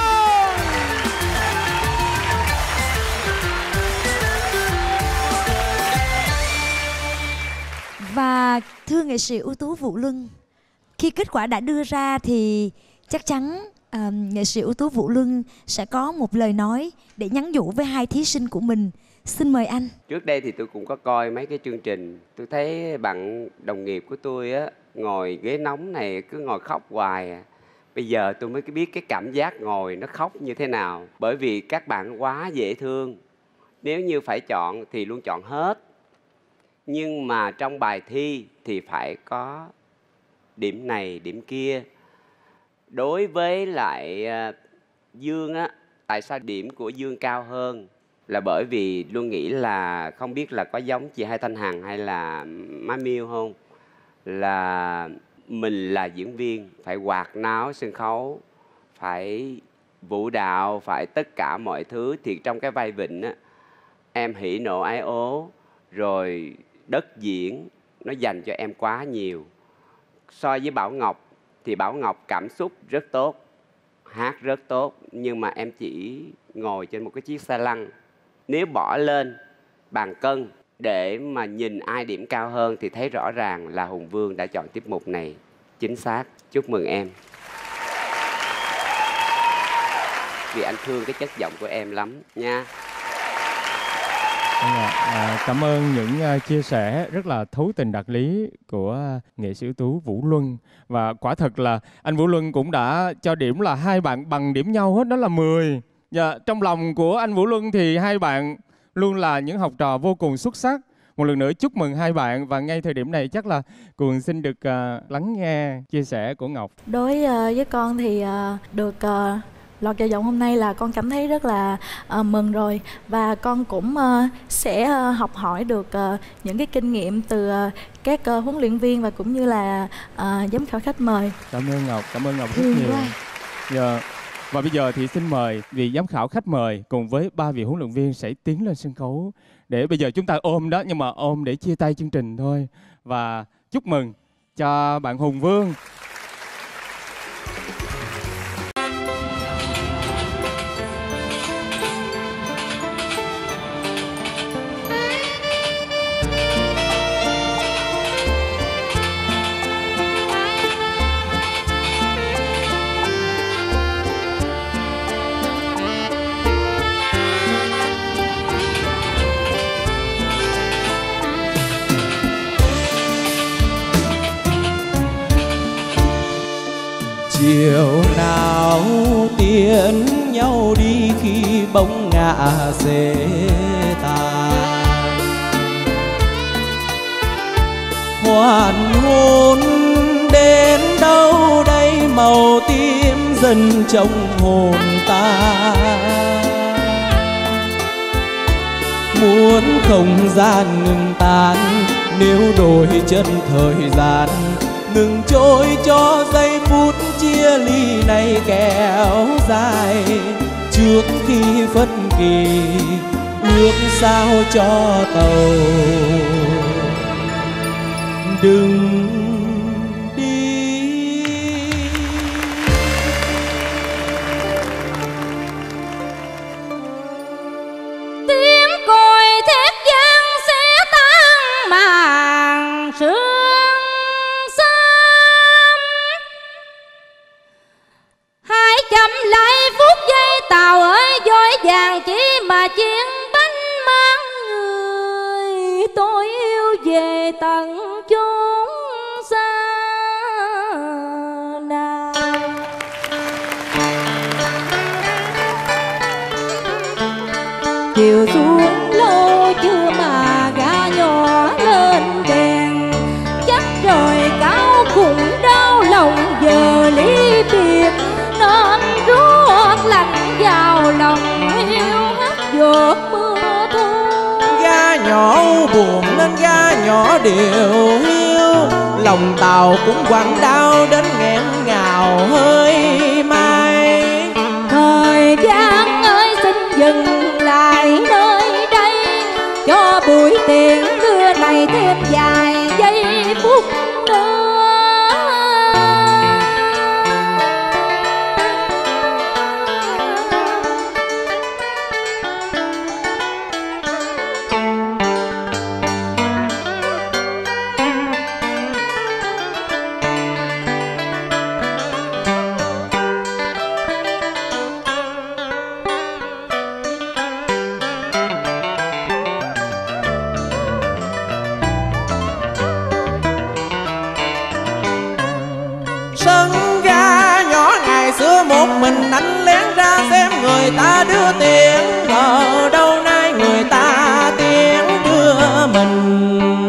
E: Và thưa nghệ sĩ ưu tú Vũ Luân, khi kết quả đã đưa ra thì chắc chắn uh, nghệ sĩ ưu tú Vũ Luân sẽ có một lời nói để nhắn nhủ với hai thí sinh của mình. Xin mời anh.
F: Trước đây thì tôi cũng có coi mấy cái chương trình. Tôi thấy bạn đồng nghiệp của tôi á, ngồi ghế nóng này cứ ngồi khóc hoài à. Bây giờ tôi mới biết cái cảm giác ngồi nó khóc như thế nào. Bởi vì các bạn quá dễ thương. Nếu như phải chọn thì luôn chọn hết. Nhưng mà trong bài thi thì phải có điểm này, điểm kia. Đối với lại uh, Dương á, tại sao điểm của Dương cao hơn? Là bởi vì luôn nghĩ là không biết là có giống chị Hai Thanh Hằng hay là Má Miêu không? Là mình là diễn viên, phải hoạt náo sân khấu, phải vũ đạo, phải tất cả mọi thứ. Thì trong cái vai Vịnh á, em hỉ nộ ái ố, rồi đất diễn, nó dành cho em quá nhiều. So với Bảo Ngọc thì Bảo Ngọc cảm xúc rất tốt, hát rất tốt, nhưng mà em chỉ ngồi trên một cái chiếc xe lăn. Nếu bỏ lên bàn cân để mà nhìn ai điểm cao hơn thì thấy rõ ràng là Hùng Vương đã chọn tiết mục này. Chính xác. Chúc mừng em. Vì anh thương cái chất giọng của em lắm nha.
C: À, cảm ơn những uh, chia sẻ rất là thấu tình đạt lý của uh, nghệ sĩ ưu tú Vũ Luân. Và quả thật là anh Vũ Luân cũng đã cho điểm là hai bạn bằng điểm nhau hết, đó là mười. Và trong lòng của anh Vũ Luân thì hai bạn luôn là những học trò vô cùng xuất sắc. Một lần nữa chúc mừng hai bạn. Và ngay thời điểm này chắc là Cường xin được uh, lắng nghe chia sẻ của Ngọc.
K: Đối uh, với con thì uh, được uh, lọt vào vòng hôm nay là con cảm thấy rất là uh, mừng rồi. Và con cũng uh, sẽ uh, học hỏi được uh, những cái kinh nghiệm từ uh, các uh, huấn luyện viên và cũng như là uh, giám khảo khách mời.
C: Cảm ơn Ngọc, cảm ơn Ngọc rất nhiều. Yeah. Và bây giờ thì xin mời vị giám khảo khách mời cùng với ba vị huấn luyện viên sẽ tiến lên sân khấu. Để bây giờ chúng ta ôm đó, nhưng mà ôm để chia tay chương trình thôi. Và chúc mừng cho bạn Hùng Vương.
L: chiều nào tiến nhau đi khi bóng ngả xế tàn. Hoàn hôn đến đâu đây màu tím dần trong hồn ta. Muốn không gian ngừng tan, nếu đổi chân thời gian ngừng trôi cho giây phút chia ly này kéo dài. Trước khi phân kỳ ước sao cho tàu đừng đi.
D: Tiếng còi thét vang sẽ tan màn sương sớm. Hãy chậm lại phút giây tàu ơi dối vàng, chỉ mà chuyến bánh mang người tôi yêu về tận chốn xa nào. Chiều xuống lâu chưa mà gà nhỏ lên đèn, chắc rồi cao cũng đau lòng giờ ly biệt. Nên ruột lạnh vào lòng hiu hắt giọt mưa thu.
L: Ga nhỏ buồn nên ga nhỏ điều hiu, lòng tàu cũng quặn đau đến nghẹn ngào hơi mai.
D: Thời gian ơi xin dừng lại nơi đây, cho buổi tiễn đưa này thêm vài giây phút nữa.
L: Sân ga nhỏ ngày xưa một mình anh lén ra xem người ta đưa tiền, ở đâu nay người ta tiếng đưa mình.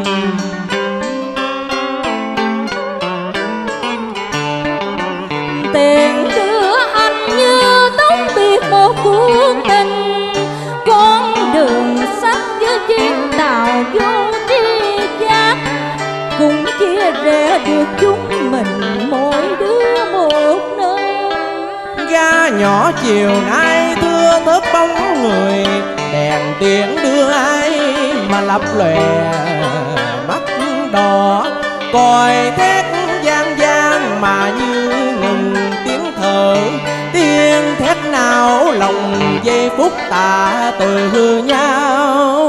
D: Tiền đưa anh như tống biệt một cuộc tình, con đường sắt với chuyến tàu vô tri giác, cũng chia rẽ được chúng mình mỗi đứa một nơi.
L: Ga nhỏ chiều nay thưa thớt bóng người, đèn điện đưa ai mà lập lòe mắt đỏ. Còi thét gian gian mà như ngừng tiếng thở, tiếng thét nào lòng giây phút tạ từ nhau.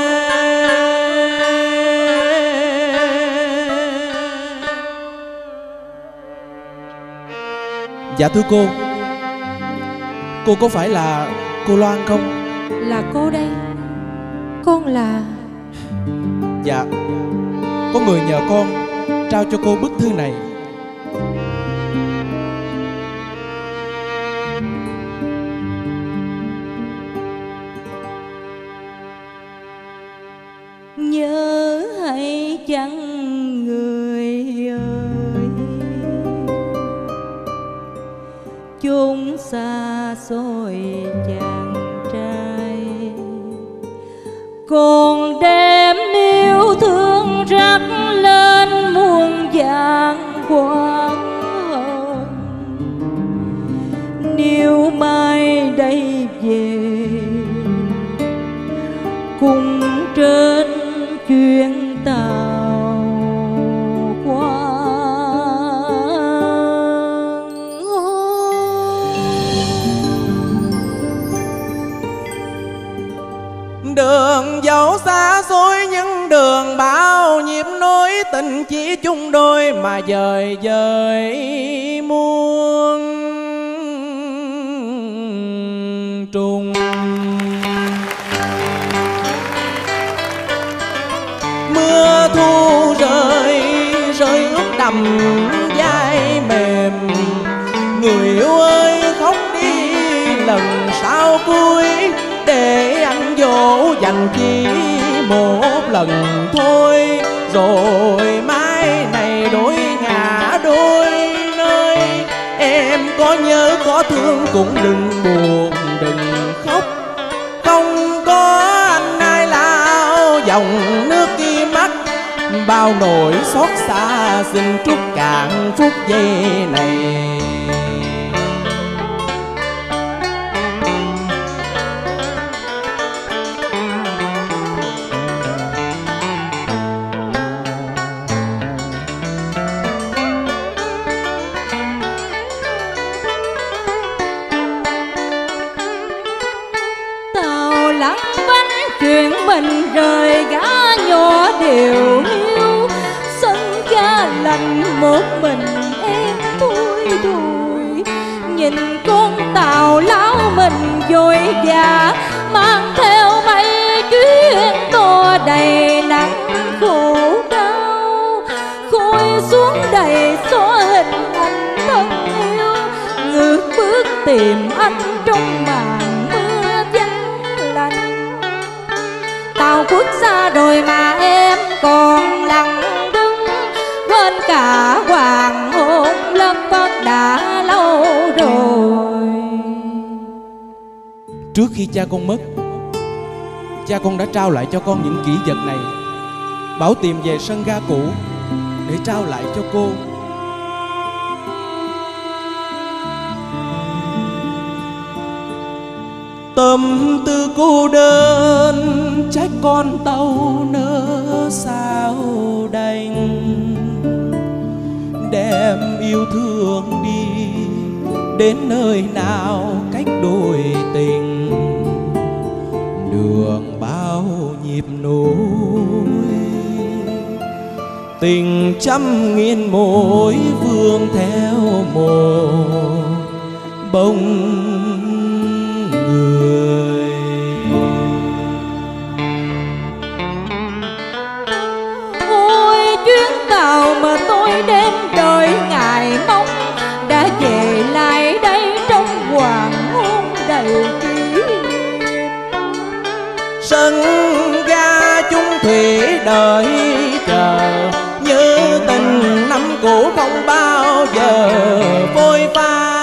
L: Dạ thưa cô, cô có phải là cô Loan không?
M: Là cô đây. Con là...
L: Dạ, có người nhờ con trao cho cô bức thư này.
D: Nhớ hay chăng người ơi, chốn xa xôi chàng trai, còn đêm yêu thương rắc lên muôn vàng quang hồng. Nếu mai đây về cùng trên chuyến tàu qua
L: đường dẫu xa xôi nhưng đường bao nhịp nối tình chỉ chung đôi mà dời dời muôn trùng. Mưa thu rơi rơi ướt đầm vai mềm, dành chỉ một lần thôi, rồi mai này đổi ngả đôi nơi. Em có nhớ có thương cũng đừng buồn đừng khóc, không có anh ai lao dòng nước kia mắt. Bao nỗi xót xa xin trút cạn phút giây này.
M: Tàu lặng bánh chuyện mình rời gã nhỏ điều hiu, sân ga lạnh một mình em thui đùi. Nhìn con tàu lão mình vội vã mang theo mấy chuyến to đầy nắng khổ đau, khôi xuống đầy xóa hình anh thân yêu, ngược bước tìm anh trong màn mưa vắng lạnh. Tàu khuất xa rồi mà em còn lặng đứng, quên cả hoàng hôn lất phất đã lâu rồi.
L: Trước khi cha con mất, cha con đã trao lại cho con những kỷ vật này, bảo tìm về sân ga cũ để trao lại cho cô. Tâm tư cô đơn trách con tàu nỡ sao đành, đem yêu thương đi đến nơi nào cách đôi tình. Đường bao nhịp nối, tình trăm nghìn mối vương theo một bông người.
M: Ôi chuyến tàu mà tôi đến đợi ngày mong, đã về lại đây trong hoàng hôn đầy kỷ niệm.
L: Sân ga chung thủy đợi chờ, như tình năm cũ không bao giờ phôi phai.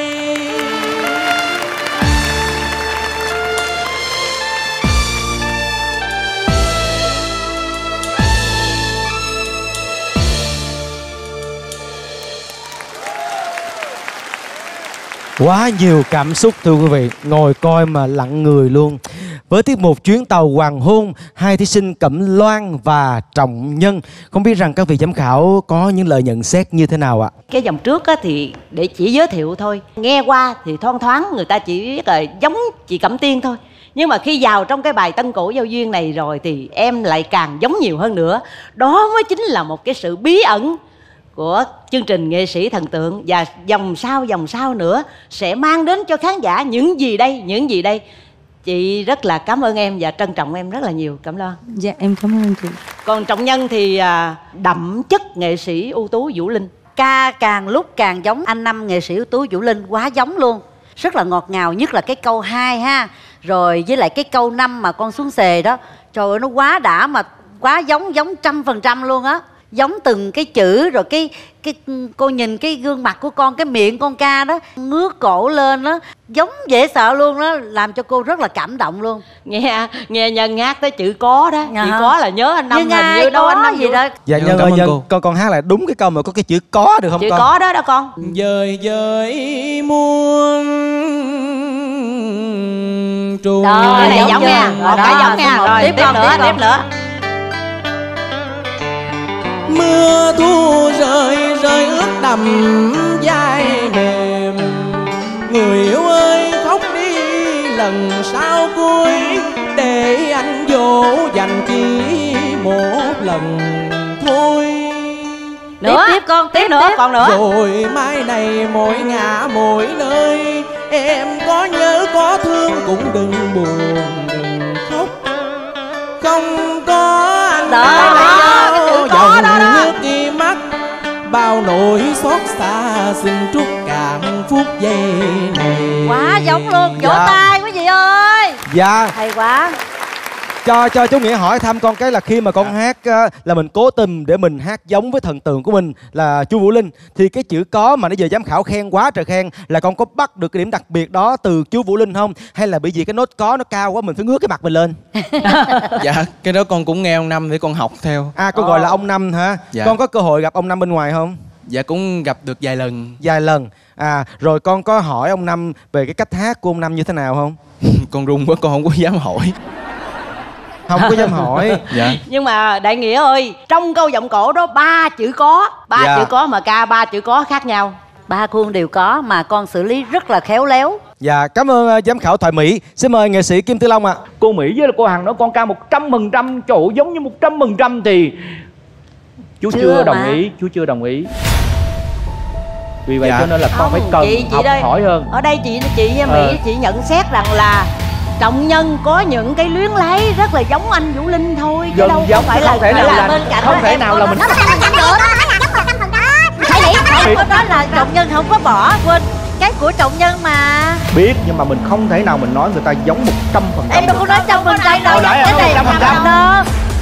N: Quá nhiều cảm xúc thưa quý vị, ngồi coi mà lặng người luôn. Với tiết mục Chuyến tàu hoàng hôn, hai thí sinh Cẩm Loan và Trọng Nhân, không biết rằng các vị giám khảo có những lời nhận xét như thế nào ạ?
J: Cái dòng trước á, thì để chỉ giới thiệu thôi, nghe qua thì thoang thoáng người ta chỉ biết là giống chị Cẩm Tiên thôi. Nhưng mà khi vào trong cái bài Tân Cổ Giao Duyên này rồi thì em lại càng giống nhiều hơn nữa. Đó mới chính là một cái sự bí ẩn của chương trình Nghệ Sĩ Thần Tượng. Và dòng sau dòng sau nữa sẽ mang đến cho khán giả những gì đây, những gì đây. Chị rất là cảm ơn em và trân trọng em rất là nhiều, Cẩm Loan.
O: Dạ em cảm ơn chị.
J: Còn Trọng Nhân thì à, đậm chất nghệ sĩ ưu tú Vũ Linh.
I: Ca càng lúc càng giống anh Năm nghệ sĩ ưu tú Vũ Linh, quá giống luôn. Rất là ngọt ngào, nhất là cái câu hai ha. Rồi với lại cái câu năm mà con xuống xề đó, trời ơi nó quá đã mà quá giống, giống trăm phần trăm luôn á. Giống từng cái chữ, rồi cái cái cô nhìn cái gương mặt của con, cái miệng con ca đó, ngước cổ lên đó, giống dễ sợ luôn đó, làm cho cô rất là cảm động luôn.
J: Nghe nghe Nhân hát tới chữ có đó,
I: Dạ.
J: chữ có là nhớ anh Năm,
I: Nhưng
J: hình
I: ai
J: như đâu
I: có
J: anh Năm
I: gì đó.
N: Dạ Nhân ơi, Nhân, con con hát lại đúng cái câu mà có cái chữ có được không
J: chữ
N: con?
J: có đó đó con.
L: Dời dời muôn trùng.
J: Rồi, cái này giống nha, một cái giống nha, rồi tiếp
I: con,
J: nữa, tiếp nữa.
L: Mưa thu rơi rơi ướt đầm vai mềm, người yêu ơi khóc đi lần sau cuối, để anh dỗ dành chỉ một lần thôi.
J: Nữa, tiếp, tiếp con, tiếp, tiếp nữa, tiếp. Còn nữa.
L: Rồi mai này mỗi ngã mỗi nơi, em có nhớ có thương cũng đừng buồn đừng khóc, không có anh
J: đó, đó,
L: đó, dòng đó, đó. Nước đi mắt, bao nỗi xót xa xin trút cạn phút giây này.
I: Quá giống luôn, vỗ
N: dạ.
I: tay quý vị ơi.
N: Dạ.
I: Hay quá.
N: cho cho chú Nghĩa hỏi thăm con cái là khi mà con hát á, là mình cố tình để mình hát giống với thần tượng của mình là chú Vũ Linh, thì cái chữ có mà nãy giờ giám khảo khen quá trời khen là con có bắt được cái điểm đặc biệt đó từ chú Vũ Linh không, hay là bởi vì cái nốt có nó cao quá mình phải ngước cái mặt mình lên?
O: Dạ cái đó con cũng nghe ông Năm để con học theo.
N: À con gọi là ông Năm hả?
O: Dạ.
N: Con có cơ hội gặp ông Năm bên ngoài không?
O: Dạ cũng gặp được vài lần.
N: Vài lần. À rồi con có hỏi ông Năm về cái cách hát của ông Năm như thế nào không?
O: Con run quá con không có dám hỏi.
N: Không có dám hỏi.
O: Dạ.
J: Nhưng mà Đại Nghĩa ơi, trong câu giọng cổ đó ba chữ có, ba
N: Dạ.
J: chữ có mà ca ba chữ có khác nhau.
I: Ba khuôn đều có mà con xử lý rất là khéo léo.
N: Dạ cảm ơn uh, giám khảo Thoại Mỹ. Xin mời nghệ sĩ Kim Tử Long ạ. À.
P: Cô Mỹ với là cô Hằng nói con ca một trăm phần trăm, trời ơi, giống như một trăm phần trăm thì chú chưa, chưa đồng mà. ý, chú chưa đồng ý. Vì vậy
O: dạ.
P: cho nên là con
J: Không,
P: phải cần
J: chị, chị
P: học
J: đây,
P: hỏi hơn.
J: Ở đây chị chị Mỹ
P: Ờ.
J: chị nhận xét rằng là Trọng Nhân có những cái luyến lấy rất là giống anh Vũ Linh thôi, chứ
P: Gần
J: đâu
P: giống,
J: phải
P: không
J: là,
P: thể nào
J: là
P: là-
J: bên cạnh
P: không
J: đó
P: thể
J: em
P: nào
J: có
P: là
J: nói-
P: mình-
J: Nó phải là được. Phải nghĩ cái của đó là Trọng Nhân không có bỏ quên cái của Trọng Nhân mà.
P: Biết nhưng mà mình không thể nào mình nói người ta giống một trăm phần trăm.
J: Em đâu có nói trăm phần trăm đâu.
P: Hồi nãy em nói một trăm phần trăm.
J: đâu.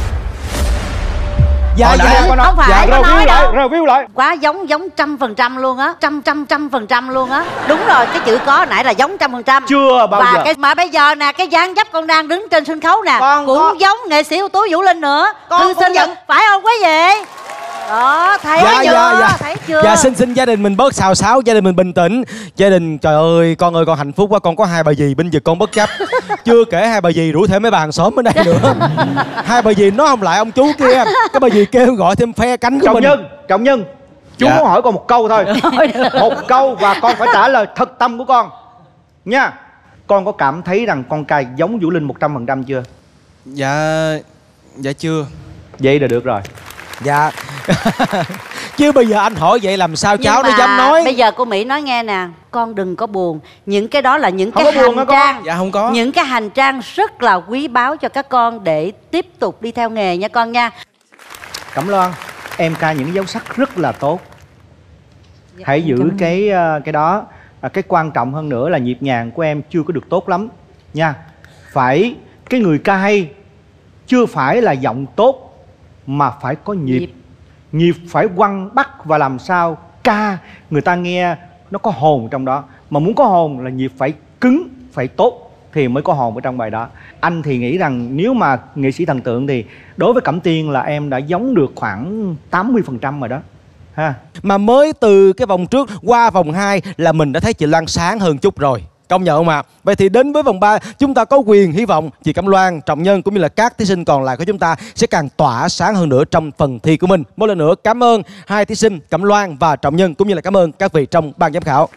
N: Dạ
P: Hồi nãy
N: dạ
P: em có nói-
J: Không phải
P: dạ,
J: có nói
P: review lại,
J: đâu.
P: review lại.
J: Quá giống giống trăm phần trăm luôn á, trăm trăm trăm phần trăm luôn á. Đúng rồi, cái chữ có nãy là giống trăm phần trăm.
P: Chưa bao
J: Và
P: giờ.
J: cái mà bây giờ nè, cái dáng dấp con đang đứng trên sân khấu nè,
P: Con
J: cũng
P: có-
J: giống nghệ sĩ ưu tú Vũ Linh nữa.
P: Con
J: Thư
P: cũng
J: sinh
P: giống.
J: là- phải không quý vị? Đó, thấy
N: Dạ
J: chưa?
N: dạ dạ.
J: Thấy chưa?
N: Dạ xin xin gia đình mình bớt xào xáo, gia đình mình bình tĩnh. Gia đình trời ơi con ơi con hạnh phúc quá, con có hai bà dì bên vực con bất chấp. Chưa kể hai bà dì rủ thêm mấy bà hàng xóm bên đây nữa. Hai bà dì nói không lại ông chú kia, cái bà dì kêu gọi thêm phe cánh của
P: Trọng
N: mình.
P: Nhân, Trọng Nhân, chú
N: Dạ.
P: muốn hỏi con một câu thôi. Một câu và con phải trả lời thật tâm của con nha. Con có cảm thấy rằng con ca giống Vũ Linh một trăm phần trăm chưa?
O: Dạ dạ chưa.
P: Vậy là được rồi.
N: Dạ. Chứ bây giờ anh hỏi vậy làm sao cháu
J: Nhưng
N: nó
J: mà
N: dám nói.
J: bây giờ cô Mỹ nói nghe nè, con đừng có buồn. Những cái đó là những
P: Không
J: cái
P: có buồn hả
J: hành
P: con?
J: trang.
O: Dạ không có.
J: Những cái hành trang rất là quý báu cho các con để tiếp tục đi theo nghề nha con nha.
P: Cẩm Loan, em ca những dấu sắc rất là tốt. Hãy giữ
E: cảm ơn.
P: cái ờ, cái đó. À, cái quan trọng hơn nữa là nhịp nhàng của em chưa có được tốt lắm nha. Phải cái người ca hay chưa phải là giọng tốt mà phải có nhịp.
J: Nhịp.
P: Nhịp phải quăng bắt và làm sao ca người ta nghe nó có hồn trong đó. Mà muốn có hồn là nhịp phải cứng, phải tốt thì mới có hồn ở trong bài đó. Anh thì nghĩ rằng nếu mà nghệ sĩ thần tượng thì đối với Cẩm Tiên là em đã giống được khoảng tám mươi phần trăm rồi đó ha.
N: Mà mới từ cái vòng trước qua vòng hai là mình đã thấy chị Loan sáng hơn chút rồi. Công nhận không ạ? Vậy thì đến với vòng ba chúng ta có quyền hy vọng chị Cẩm Loan, Trọng Nhân cũng như là các thí sinh còn lại của chúng ta sẽ càng tỏa sáng hơn nữa trong phần thi của mình. Một lần nữa cảm ơn hai thí sinh Cẩm Loan và Trọng Nhân cũng như là cảm ơn các vị trong ban giám khảo.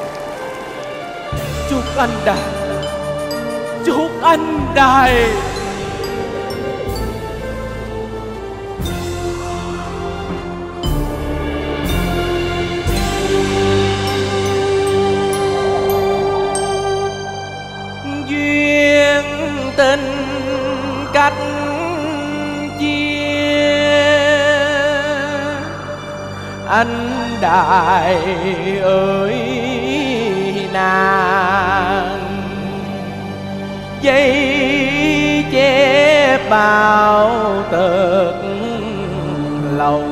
G: Chúc anh đài, chúc anh đài. Duyên tình cách chia, anh đại ơi nàng, dây che bao tật lòng,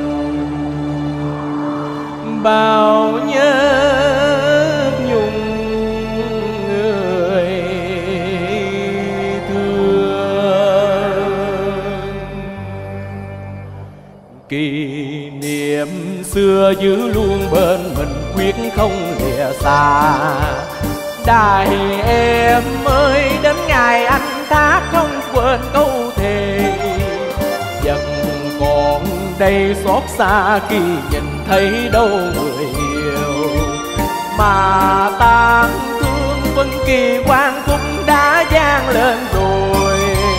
G: bao nhớ nhung người thương. Kỷ niệm xưa giữ luôn bên mình, quyết không lìa xa. Đài em ơi, đến ngày anh thác không quên câu thề, vẫn còn đây xót xa khi nhìn thấy đâu người yêu. Mà tang thương phân kỳ quan khúc đã vang lên rồi,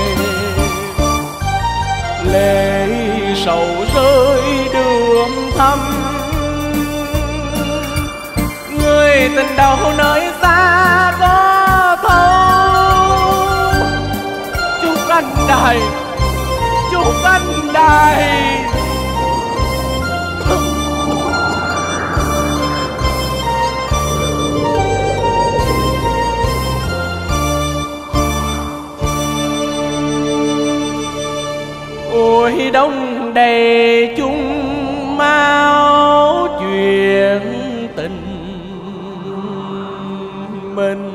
G: lệ sầu rơi đường thăm. Người tình đầu nơi xa có thấu. Chúc anh đài, chúc anh đài.
L: núi đông đầy chung máu chuyện tình mình.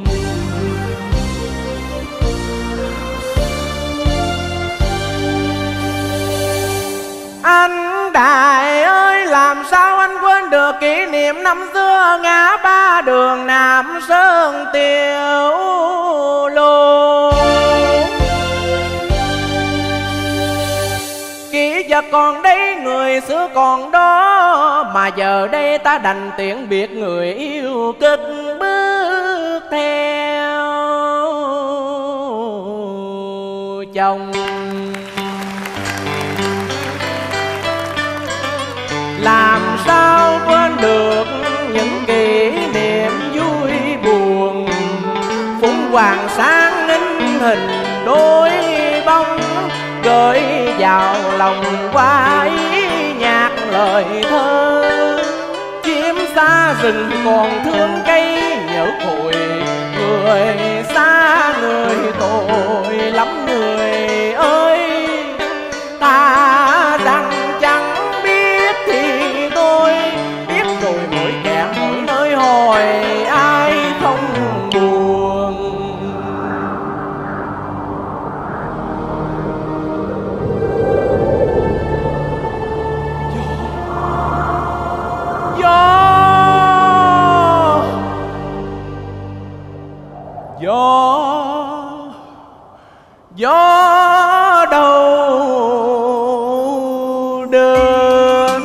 L: Anh Đại ơi, làm sao anh quên được kỷ niệm năm xưa ngã ba đường Nam Sơn Tiểu Lô. Kỷ vật còn đây, người xưa còn đó, mà giờ đây ta đành tiễn biệt người yêu cất bước theo chồng. Làm sao quên được những kỷ niệm vui buồn, phúng hoàng sáng in hình đôi bóng, gửi vào lòng qua ý nhạc lời thơ. Chim xa rừng còn thương cây nhớ cội, người xa người tội lắm người ơi. Ta rằng chẳng biết thì tôi biết rồi, mỗi kẻ mỗi nơi hỏi ai không buồn. Gió Gió Gió đâu đến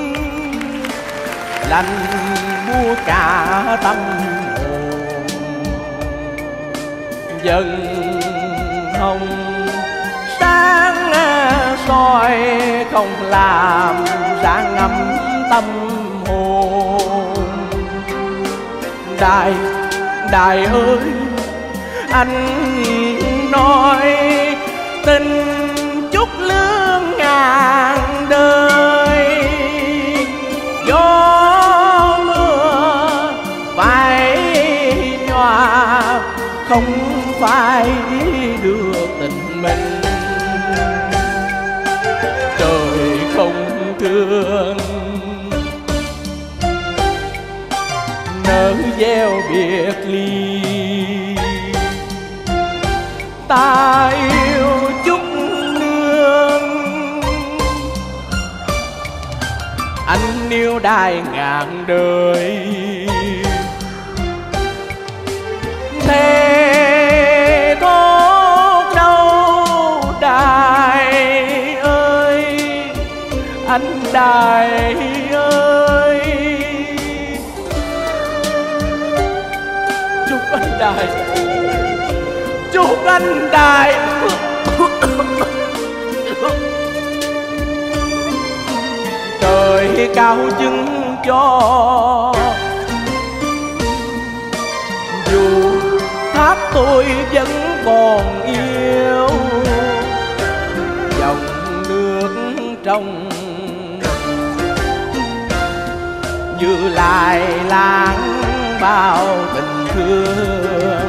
L: lạnh buốt cả tâm hồn, dần hồng sáng soi không làm ra ngâm tâm hồn. Đại Đại ơi, anh nói tình chút lương ngàn đời. Gió mưa phải nhòa, không phải được tình mình. Trời không thương nỡ gieo biệt ly, ta yêu chút nương. Anh yêu Đài ngàn đời, thề thốt đâu Đài ơi, anh Đài ơi. Chúc anh Đài, chúc anh Đài trời cao chứng cho, dù tháp tôi vẫn còn yêu. Dòng nước trong như lại lãng bao tình thương.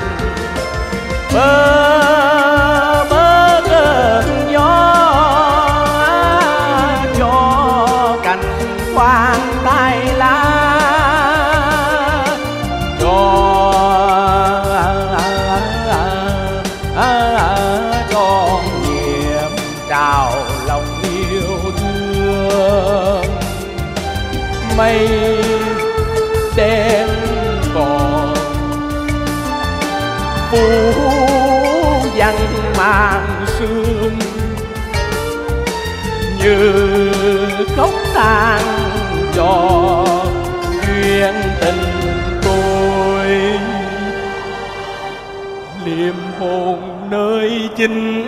L: Bơ bơ cơn gió cho cành khoan tay lá, cho cho niềm trào lòng yêu thương. Mây đen còn phủ vắng màn sương, như khóc than cho duyên tình tôi. Liềm hồn nơi chính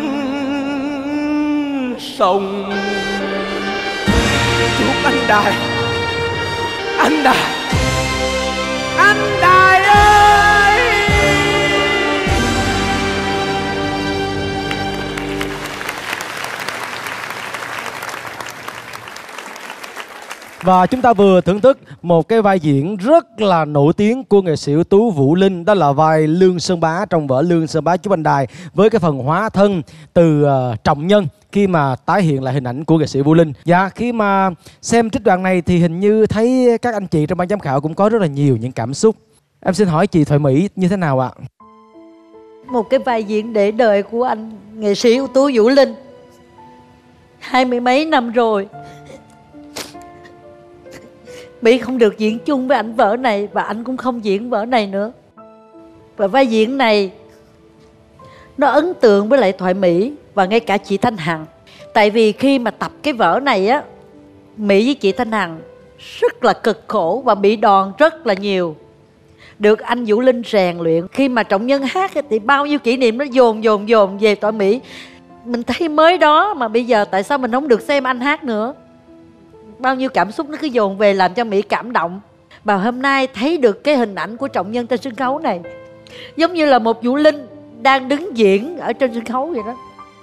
L: sông. Chúc anh Đài, anh Đài, anh Đài ơi.
N: Và chúng ta vừa thưởng thức một cái vai diễn rất là nổi tiếng của nghệ sĩ ưu tú Vũ Linh. Đó là vai Lương Sơn Bá trong vở Lương Sơn Bá Chú Anh Đài, với cái phần hóa thân từ uh, Trọng Nhân khi mà tái hiện lại hình ảnh của nghệ sĩ Vũ Linh. Dạ, khi mà xem trích đoạn này thì hình như thấy các anh chị trong ban giám khảo cũng có rất là nhiều những cảm xúc. Em xin hỏi chị Thoại Mỹ như thế nào ạ?
J: Một cái vai diễn để đời của anh nghệ sĩ ưu tú Vũ Linh, hai mươi mấy năm rồi Mỹ không được diễn chung với anh vở này, và anh cũng không diễn vở này nữa. Và vai diễn này nó ấn tượng với lại Thoại Mỹ và ngay cả chị Thanh Hằng. Tại vì khi mà tập cái vở này á, Mỹ với chị Thanh Hằng rất là cực khổ và bị đòn rất là nhiều. Được anh Vũ Linh rèn luyện. Khi mà Trọng Nhân hát ấy, thì bao nhiêu kỷ niệm nó dồn dồn dồn về Thoại Mỹ. Mình thấy mới đó mà bây giờ tại sao mình không được xem anh hát nữa. Bao nhiêu cảm xúc nó cứ dồn về làm cho Mỹ cảm động. Và hôm nay thấy được cái hình ảnh của Trọng Nhân trên sân khấu này, giống như là một Vũ Linh đang đứng diễn ở trên sân khấu vậy đó.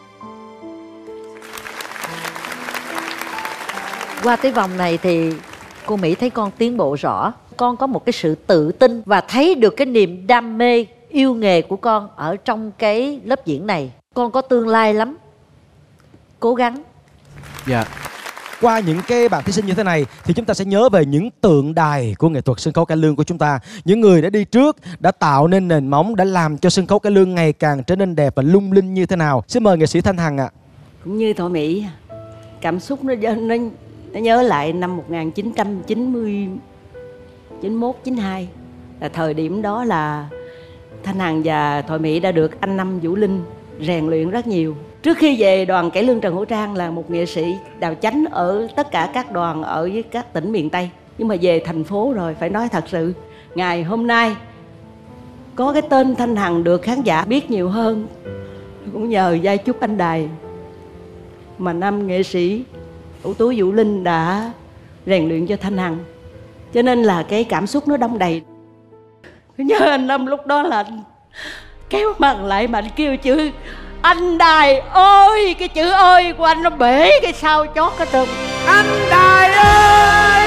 J: Qua tới vòng này thì cô Mỹ thấy con tiến bộ rõ. Con có một cái sự tự tin và thấy được cái niềm đam mê, yêu nghề của con ở trong cái lớp diễn này. Con có tương lai lắm. Cố gắng.
N: Dạ. Qua những cái bạn thí sinh như thế này thì chúng ta sẽ nhớ về những tượng đài của nghệ thuật sân khấu cải lương của chúng ta. Những người đã đi trước, đã tạo nên nền móng, đã làm cho sân khấu cải lương ngày càng trở nên đẹp và lung linh như thế nào. Xin mời nghệ sĩ Thanh Hằng ạ.
J: Cũng như Thoại Mỹ, cảm xúc nó, nó, nó nhớ lại năm một nghìn chín trăm chín mươi, chín mốt, chín hai. Là thời điểm đó là Thanh Hằng và Thoại Mỹ đã được anh Năm Vũ Linh rèn luyện rất nhiều. Trước khi về đoàn cải lương Trần Hữu Trang là một nghệ sĩ đào chánh ở tất cả các đoàn ở với các tỉnh miền Tây. Nhưng mà về thành phố rồi, phải nói thật sự, ngày hôm nay có cái tên Thanh Hằng được khán giả biết nhiều hơn cũng nhờ giai Chúc Anh Đài mà năm nghệ sĩ ưu tú Vũ Linh đã rèn luyện cho Thanh Hằng. Cho nên là cái cảm xúc nó đong đầy. Nhớ anh Năm lúc đó là anh kéo mặt lại mà anh kêu chữ anh Đài ơi, cái chữ ơi của anh nó bể cái sao chót hết trơn. Anh Đài ơi,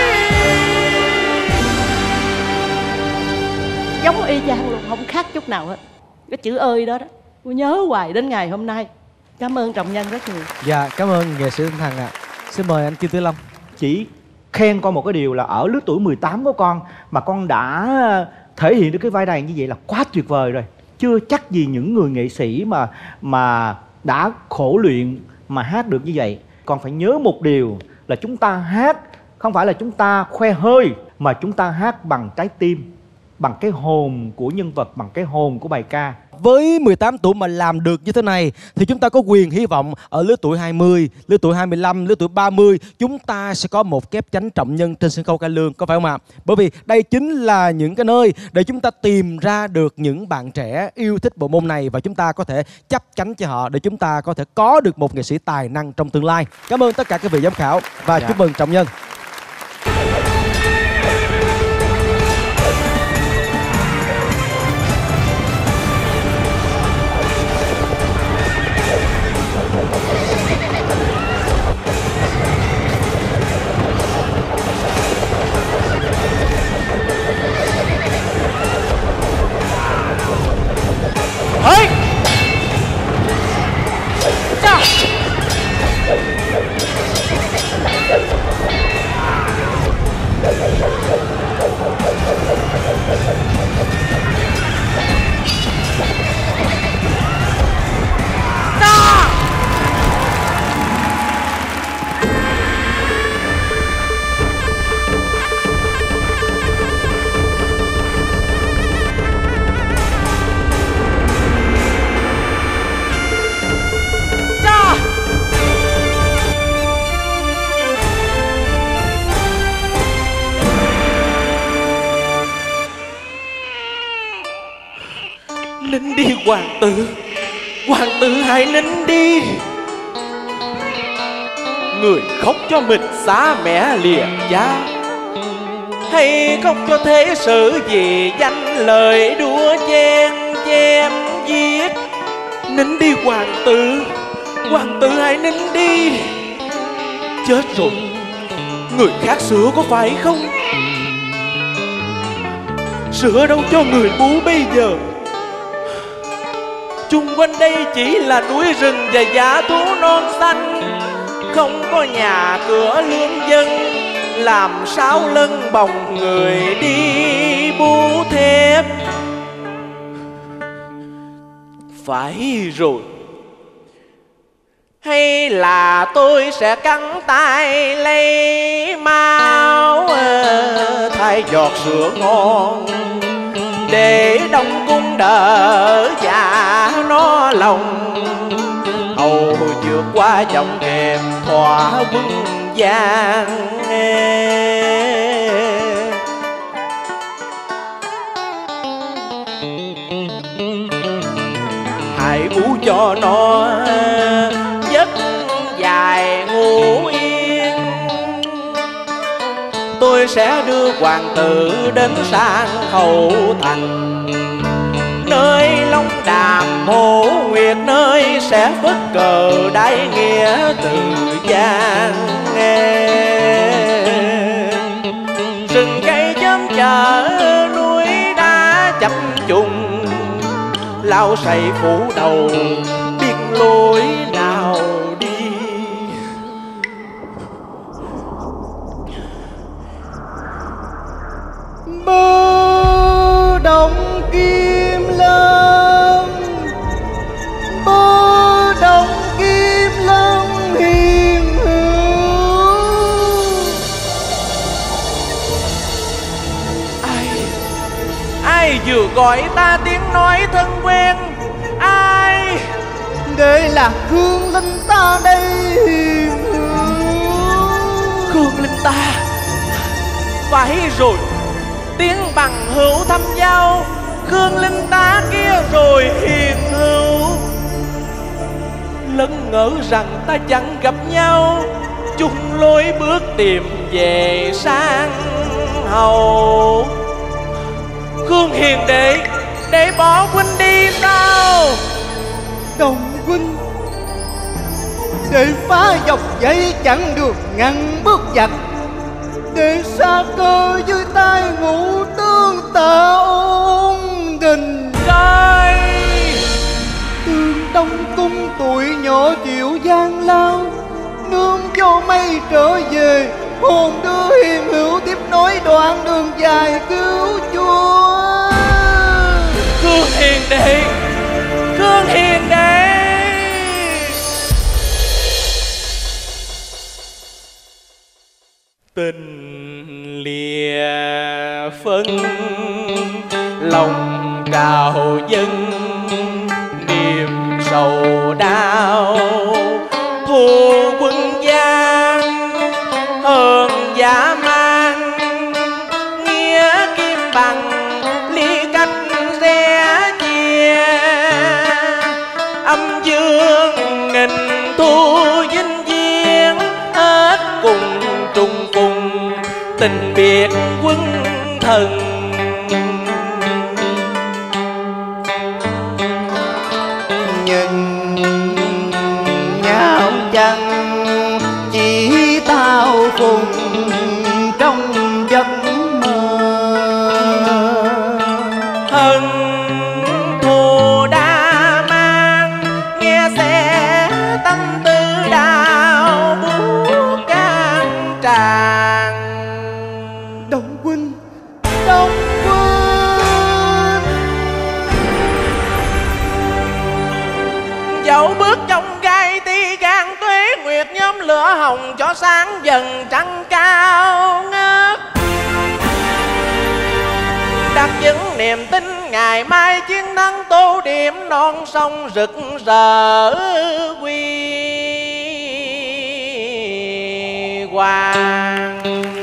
J: giống y chang luôn, không khác chút nào hết. Cái chữ ơi đó đó, tôi nhớ hoài đến ngày hôm nay. Cảm ơn Trọng Nhân rất nhiều.
N: Dạ, cảm ơn nghệ sĩ Thanh Hằng ạ. Xin mời anh Kim Tử Long.
P: Chỉ khen con một cái điều là ở lứa tuổi mười tám của con mà con đã thể hiện được cái vai này như vậy là quá tuyệt vời rồi. Chưa chắc gì những người nghệ sĩ mà mà đã khổ luyện mà hát được như vậy. Còn phải nhớ một điều là chúng ta hát không phải là chúng ta khoe hơi, mà chúng ta hát bằng trái tim, bằng cái hồn của nhân vật, bằng cái hồn của bài ca.
N: Với mười tám tuổi mà làm được như thế này thì chúng ta có quyền hy vọng ở lứa tuổi hai mươi, lứa tuổi hai mươi lăm, lứa tuổi ba mươi chúng ta sẽ có một kép chánh Trọng Nhân trên sân khấu cải lương, có phải không ạ? Bởi vì đây chính là những cái nơi để chúng ta tìm ra được những bạn trẻ yêu thích bộ môn này và chúng ta có thể chấp chánh cho họ để chúng ta có thể có được một nghệ sĩ tài năng trong tương lai. Cảm ơn tất cả các vị giám khảo và
P: Dạ.
N: chúc mừng Trọng Nhân.
L: Hey! Cha!
Q: Nín đi hoàng tử, hoàng tử hãy nín đi. Người khóc cho mình xa mẹ lìa cha, hay khóc cho thế sự vì danh lời đua chen chém giết. Nín đi hoàng tử, hoàng tử hãy nín đi. Chết rồi, người khác sửa có phải không? Sửa đâu cho người bú bây giờ. Chung quanh đây chỉ là núi rừng và dã thú non xanh, không có nhà cửa lương dân, làm sao lưng bồng người đi bú thép. Phải rồi, hay là tôi sẽ cắn tay lấy máu thay giọt sữa ngon để đông cung đỡ dạ nó lòng, hầu vượt qua dòng kèm thỏa quân gian. Hãy bú cho nó giấc dài ngủ yên, tôi sẽ đưa hoàng tử đến sang hậu thành, nơi long đàm hổ nguyệt, nơi sẽ phất cờ đại nghĩa từ gian. Rừng cây chớm chở, núi đá chập trùng, lao say phủ đầu biết lối nào đi.
L: Bơ động kim lâm, bơ động kim lâm hiền hữu.
Q: Ai ai vừa gọi ta tiếng nói thân quen? Ai?
L: Để là Khương Linh ta đây hiền hữu.
Q: Khương Linh ta? Phải rồi, tiếng bằng hữu thăm giao, Khương Linh ta kia rồi hiền hữu. Lẫn ngỡ rằng ta chẳng gặp nhau, chung lối bước tìm về sang hầu. Khương hiền đệ, để bỏ huynh đi sao?
L: Đồng huynh, để phá dọc dãy chặn đường ngăn bước giặc, để xa cơ dưới tay ngũ tương tạ ôn đình.
Q: Trời,
L: Tương Đông cung tuổi nhỏ chịu gian lao, nương vô mây trở về, hồn đưa hiền hữu tiếp nối đoạn đường dài cứu chúa.
Q: Khương hiền đệ, Khương hiền đệ. Tình lìa phân lòng trào dâng, niềm sầu đau thua quân gian, hơn dã man nghĩa kim bằng ly cách rẽ chia. Âm dương nghìn thu vinh viên, hết cùng trùng cùng tình biệt quân thần.
L: Nhìn nhau chăng chỉ tao cùng trong giấc mơ,
Q: hận thù đã mang nghe sẽ tâm tư đau buốt can tràn.
L: Đồng huynh, Đồng huynh,
Q: dẫu bước trong gai ti gan tuế nguyệt, nhóm lửa hồng cho sáng dần trăng cao ngất. Đặt vững niềm tin ngày mai chiến thắng, tô điểm non sông rực rỡ quy hoàng.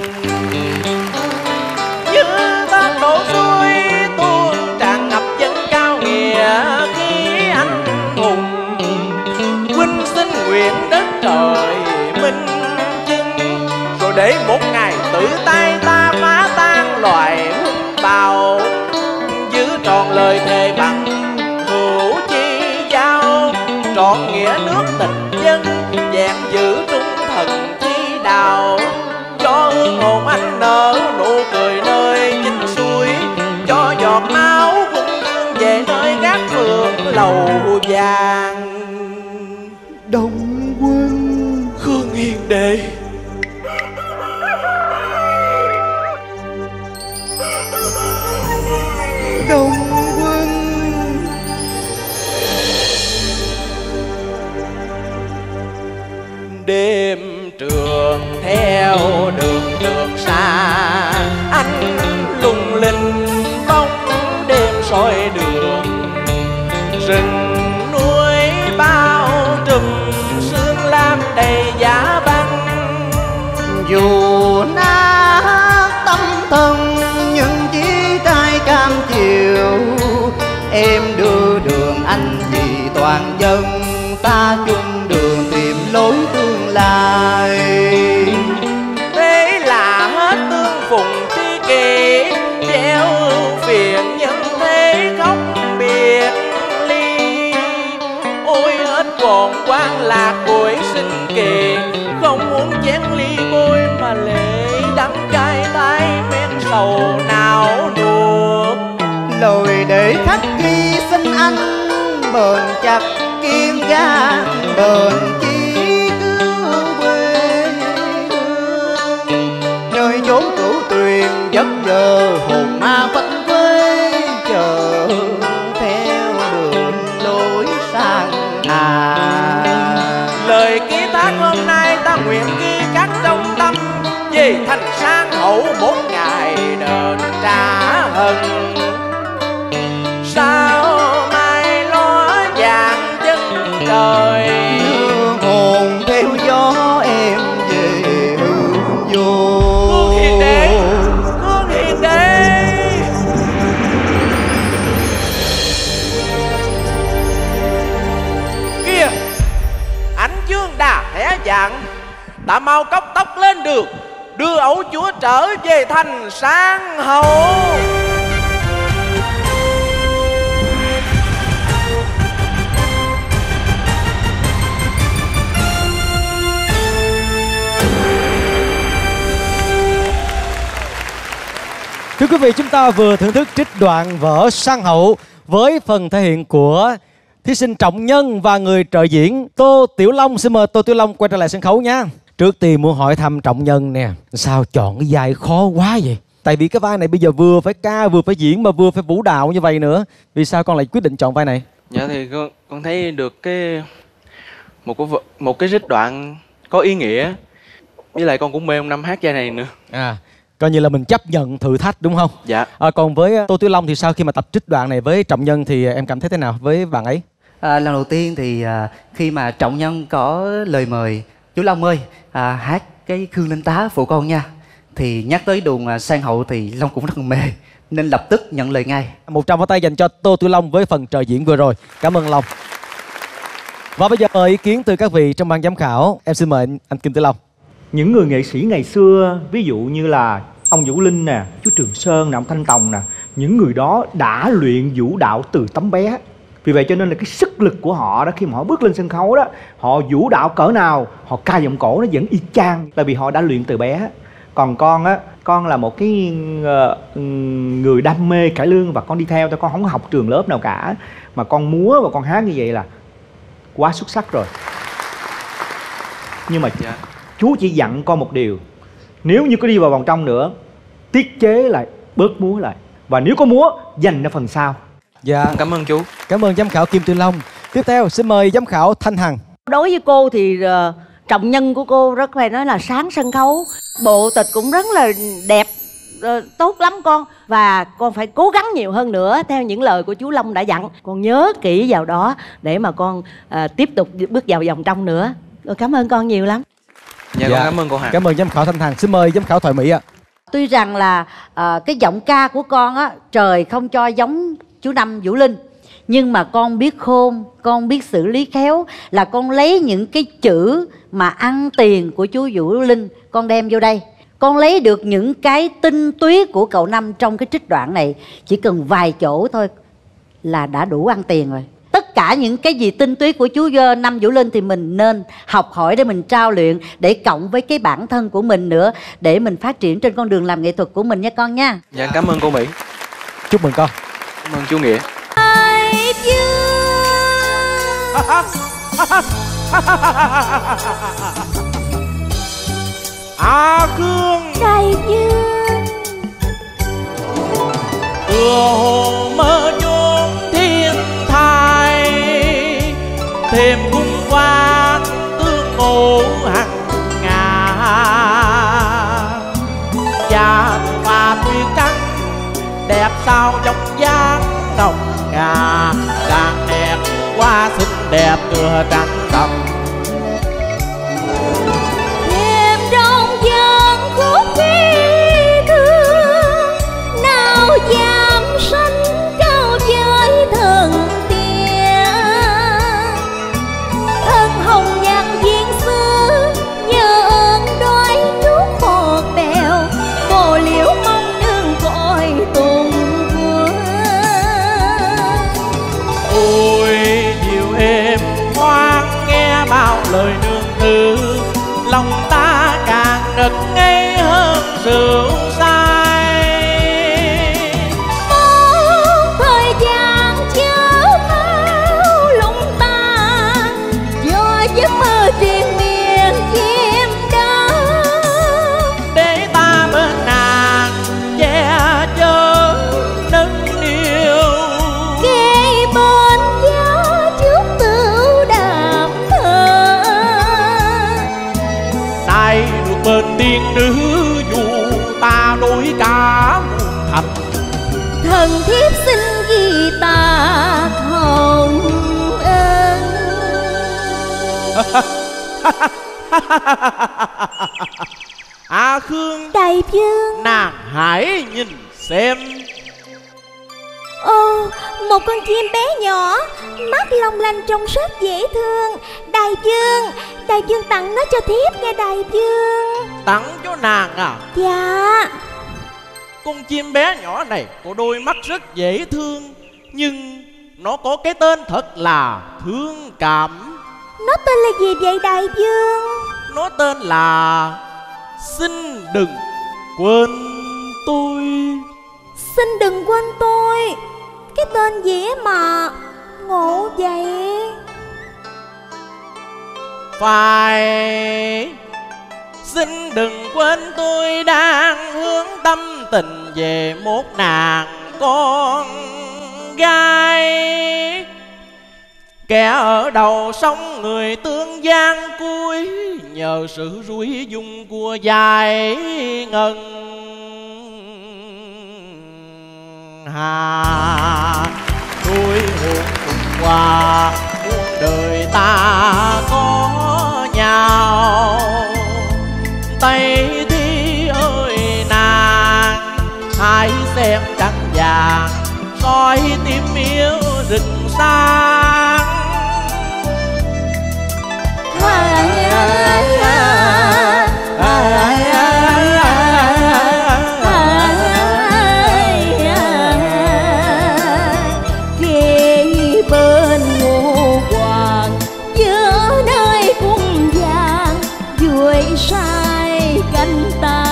Q: Như ta đổ suối tuôn tràn ngập dân cao nghĩa khí anh hùng. Huynh xin nguyện đất trời minh chứng, rồi để một ngày tự tay ta phá tan loài huân bào. Giữ tròn lời thề bằng hữu chi giao, trọn nghĩa nước tình dân, vẹn giữ trung thần chi đạo. Cho đệ.
L: Đông Quân.
Q: Đêm trường theo đường trường xa, anh lung linh bóng đêm soi đường. Rừng núi bao trùm sương lam đầy giá băng.
L: Dù nát tâm thân những chiếc trái cam chiều, em đưa đường anh vì toàn dân, ta chung đường tìm lối tương lai.
Q: Thế là hết tương phùng tri kỷ, treo phiền nhân thế khóc biệt ly. Ôi hết còn quan lạc buổi sinh kỳ, không muốn chén ly môi mà lệ đắng cay tay men sầu nào nuốt.
L: Lời để khắc ghi xin anh bền chặt kiên gan, bền chí cứu quê hương. Nơi chốn cửu tuyền giấc giờ hồn ma phách quê, chờ theo đường lối sang hà.
Q: Lời ký thác hôm nay ta nguyện ghi khắc trong tâm, về thành sang hậu một ngày đền trả hận. Sao mai lo vàng chân trời,
L: hồn theo gió em về hương vô.
Q: Hương hiền đệ, hương hiền đệ. Kìa, ánh dương đà hé dạng, ta mau cốc tóc lên đường, đưa ẩu chúa trở về thành sang hậu.
N: Thưa quý vị, chúng ta vừa thưởng thức trích đoạn vở Sang Hậu với phần thể hiện của thí sinh Trọng Nhân và người trợ diễn Tô Tiểu Long. Xin mời Tô Tiểu Long quay trở lại sân khấu nha. Trước tiên muốn hỏi thăm Trọng Nhân nè, sao chọn cái vai khó quá vậy? Tại vì cái vai này bây giờ vừa phải ca, vừa phải diễn mà vừa phải vũ đạo như vậy nữa. Vì sao con lại quyết định chọn vai này?
O: Dạ thì con, con thấy được cái một cái một cái trích đoạn có ý nghĩa, với lại con cũng mê ông Năm hát vai này nữa.
N: À, coi như là mình chấp nhận thử thách đúng không?
O: Dạ.
N: À, còn với Tô Tiểu Long thì sao, khi mà tập trích đoạn này với Trọng Nhân thì em cảm thấy thế nào với bạn ấy?
R: À, lần đầu tiên thì à, khi mà Trọng Nhân có lời mời chú Long ơi à, hát cái Khương Linh Tá phụ con nha, thì nhắc tới đùn à, Sang Hậu thì Long cũng rất là mê, nên lập tức nhận lời ngay.
N: Một tràng pháo tay dành cho Tô Tiểu Long với phần trợ diễn vừa rồi. Cảm ơn Long. Và bây giờ mời ý kiến từ các vị trong ban giám khảo. Em xin mời anh, anh Kim Tử Long.
P: Những người nghệ sĩ ngày xưa, ví dụ như là ông Vũ Linh nè, chú Trường Sơn nè, ông Thanh Tòng nè, những người đó đã luyện vũ đạo từ tấm bé. Vì vậy cho nên là cái sức lực của họ đó, khi mà họ bước lên sân khấu đó, họ vũ đạo cỡ nào, họ ca giọng cổ nó vẫn y chang, là vì họ đã luyện từ bé. Còn con á, con là một cái uh, người đam mê cải lương và con đi theo, con không có học trường lớp nào cả, mà con múa và con hát như vậy là quá xuất sắc rồi. Nhưng mà
O: dạ.
P: chú chỉ dặn con một điều, nếu như có đi vào vòng trong nữa, tiết chế lại, bớt múa lại, và nếu có múa dành ra phần sau.
N: Dạ,
O: cảm ơn chú.
N: Cảm ơn giám khảo Kim Tử Long. Tiếp theo xin mời giám khảo Thanh Hằng.
J: Đối với cô thì uh, Trọng Nhân của cô rất phải nói là sáng sân khấu, bộ tịch cũng rất là đẹp, uh, tốt lắm con. Và con phải cố gắng nhiều hơn nữa theo những lời của chú Long đã dặn. Con nhớ kỹ vào đó để mà con uh, tiếp tục bước vào vòng trong nữa. Cảm ơn con nhiều lắm.
O: Dạ, dạ. Con cảm ơn cô Hằng.
N: Cảm ơn giám khảo Thanh Hằng. Xin mời giám khảo Thoại Mỹ ạ.
I: Tuy rằng là uh, cái giọng ca của con á, trời không cho giống chú Năm Vũ Linh, nhưng mà con biết khôn, con biết xử lý khéo, là con lấy những cái chữ mà ăn tiền của chú Vũ Linh con đem vô đây. Con lấy được những cái tinh túy của cậu Năm trong cái trích đoạn này, chỉ cần vài chỗ thôi là đã đủ ăn tiền rồi. Tất cả những cái gì tinh túy của chú Năm Vũ Linh thì mình nên học hỏi để mình trao luyện, để cộng với cái bản thân của mình nữa, để mình phát triển trên con đường làm nghệ thuật của mình nha con nha.
O: Dạ, cảm ơn cô Mỹ.
N: Chúc mừng con.
O: Cảm ơn chú Nghĩa.
Q: A Khương
B: Đại Dương.
Q: Tựa hồ mơ chốn thiên thai, thêm cung quan tương ngộ hằng ngà. Và và tuy căng đẹp sao dòng dáng nồng ngà, càng đẹp quá xinh đẹp tựa trăng tầm.
B: Đêm trong gian khúc khí thương, nào dám sanh cao với thần tiên. Thân hồng nhạc viên xưa nhờ ơn đói nước bọt bèo, bồ liễu mong nương cội tùng vương.
Q: Ôi dịu êm ngoan nghe bao lời nương tử, lòng ta càng nực ngây hơn rượu say.
B: Mong thời gian chớ mau lung ta, do giấc mơ triền miên chim đắm.
Q: Để ta bên nàng che chở nâng niu,
B: Kề bên gió trước tửu đàm thơ.
Q: nay được bên tiên nữ dù ta đối cả muôn thành.
B: Thần thiếp xin ghi ta hồng ân.
Q: A Khương
B: Đại Dương.
Q: nàng hãy nhìn xem.
B: Ồ, một con chim bé nhỏ, mắt long lanh trông rất dễ thương. Đại Dương, Đại Dương tặng nó cho thiếp nghe Đại Dương.
Q: Tặng cho nàng à?
B: Dạ.
Q: Con chim bé nhỏ này có đôi mắt rất dễ thương, nhưng nó có cái tên thật là thương cảm.
B: Nó tên là gì vậy Đại Dương?
Q: Nó tên là Xin đừng quên tôi.
B: Xin đừng quên tôi. Cái tên dễ mà ngộ vậy.
Q: Phải, xin đừng quên tôi đang hướng tâm tình về một nàng con gái. Kẻ ở đầu sông người tương gian cuối, nhờ sự rủi dung của dài ngân hà. Đôi hồn cùng qua muôn đời ta có nhau. Tây Thi ơi nàng, hãy xem trăng vàng soi tim yêu rực sáng.
B: Kế bên ngô hoàng giữa nơi cung vàng, vui sai cánh ta.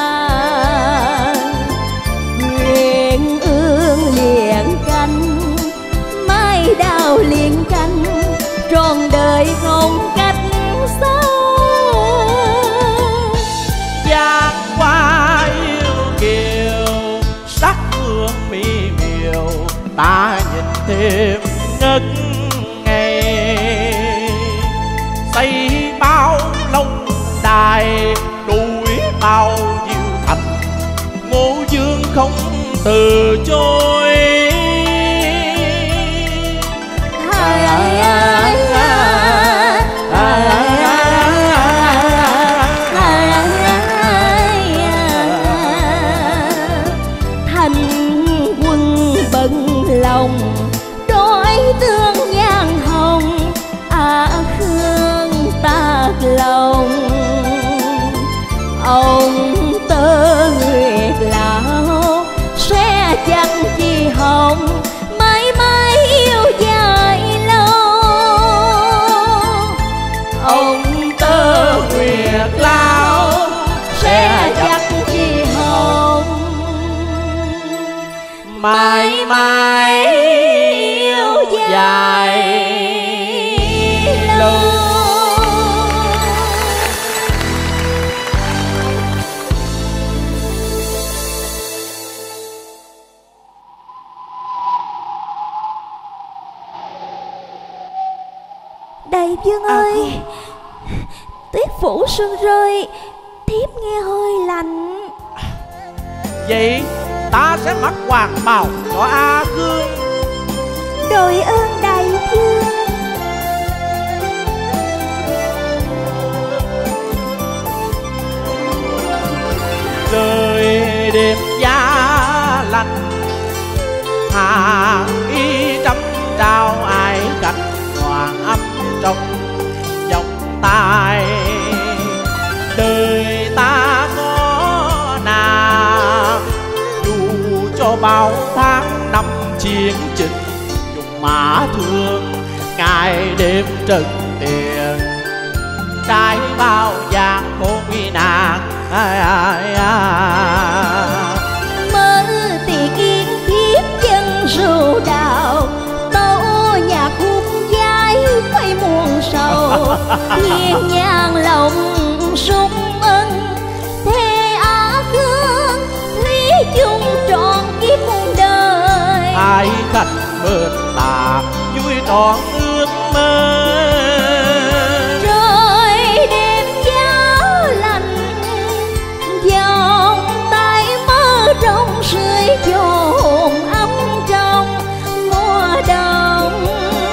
B: Nguyện ương liền canh, mai đào liền canh, trọn đời không cách sâu.
Q: Giang qua yêu kiều, sắc hương mỹ miều, ta nhìn thêm ngất ngây. Xây bao lâu đài, đuổi bao nhiêu thành, Ngô Dương không từ chối.
B: Ai, ai, ai, ai, ai, thành quân bận lòng, đói tương nhan hồng. À Khương ta lòng, ông tơ nguyệt lão sẽ chẳng chi hồng.
M: Diệp Dương ơi, tuyết phủ sương rơi, thiếp nghe hơi lạnh.
Q: Vậy ta sẽ mặc hoàng bào cho A Khương.
M: Đội ơn đại vương.
Q: Rơi đêm giá lạnh, hàng y trăm trao ai cạnh hoàng âm trong dòng tai. Đời ta có nào dù cho bao tháng năm chiến trình, dùng mã thương ngày đêm trần tiền, trái bao gian khổ nguy nạn. Ai, ai, ai.
M: Mơ tiền yên thiếp chân rượu đào, tấu nhạc khúc giai phải muôn sầu. Thiên nhang lòng sung ân, thế Á Khương thủy chung trọn kiếp muôn đời.
Q: Ai khách bên ta vui trọn ước mơ.
M: Trời đêm giá lạnh, vòng tay mơ trong sưởi dồn ấm trong mùa đông.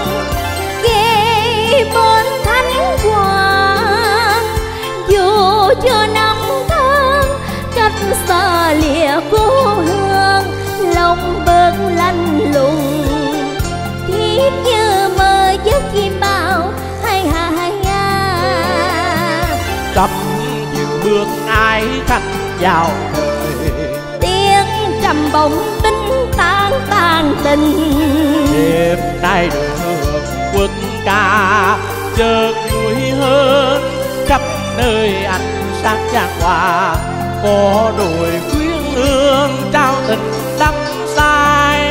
M: Ghé bên thánh hoàng, dù cho năm tháng cách xa lìa cố hương, lòng bớt lạnh lùng. Thiếp như mơ giấc chim bao, hay hà hay ha.
Q: Cầm dịu bước ai khách vào đời,
M: Tiếng trầm bổng tinh tan tan tình.
Q: đêm nay đường quân ca chợt vui hơn, khắp nơi ánh sáng chan hòa. Có đôi quyến hương trao tình đắm say.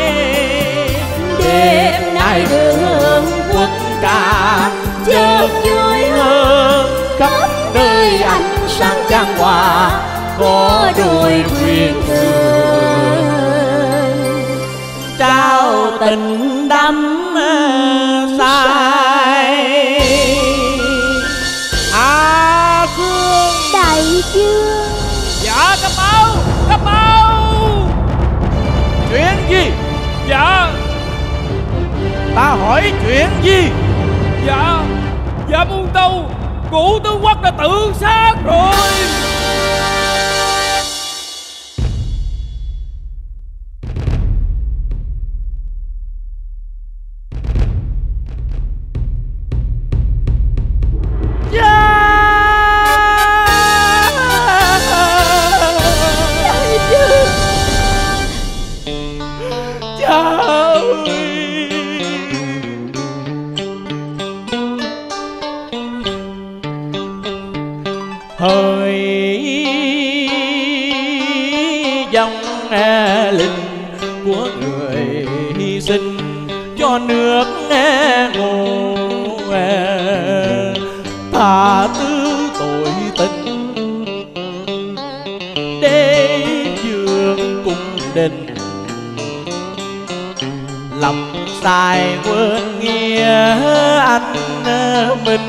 Q: Đêm nay đường quân ca chợt vui hơn, khắp nơi ánh sáng chan hòa. Có đôi quyến hương trao tình đắm say. A Khương
M: đại vương.
Q: Dạ cấp báo, cấp báo. Chuyện gì? Dạ. Ta hỏi chuyện gì?
S: Dạ, dạ muôn tâu, cụ tướng quốc đã tự sát rồi.
Q: Hỡi dòng linh của người hy sinh cho nước ngô, tha thứ tội tình để dương cung đình. Lòng sai quên nghĩa anh mình,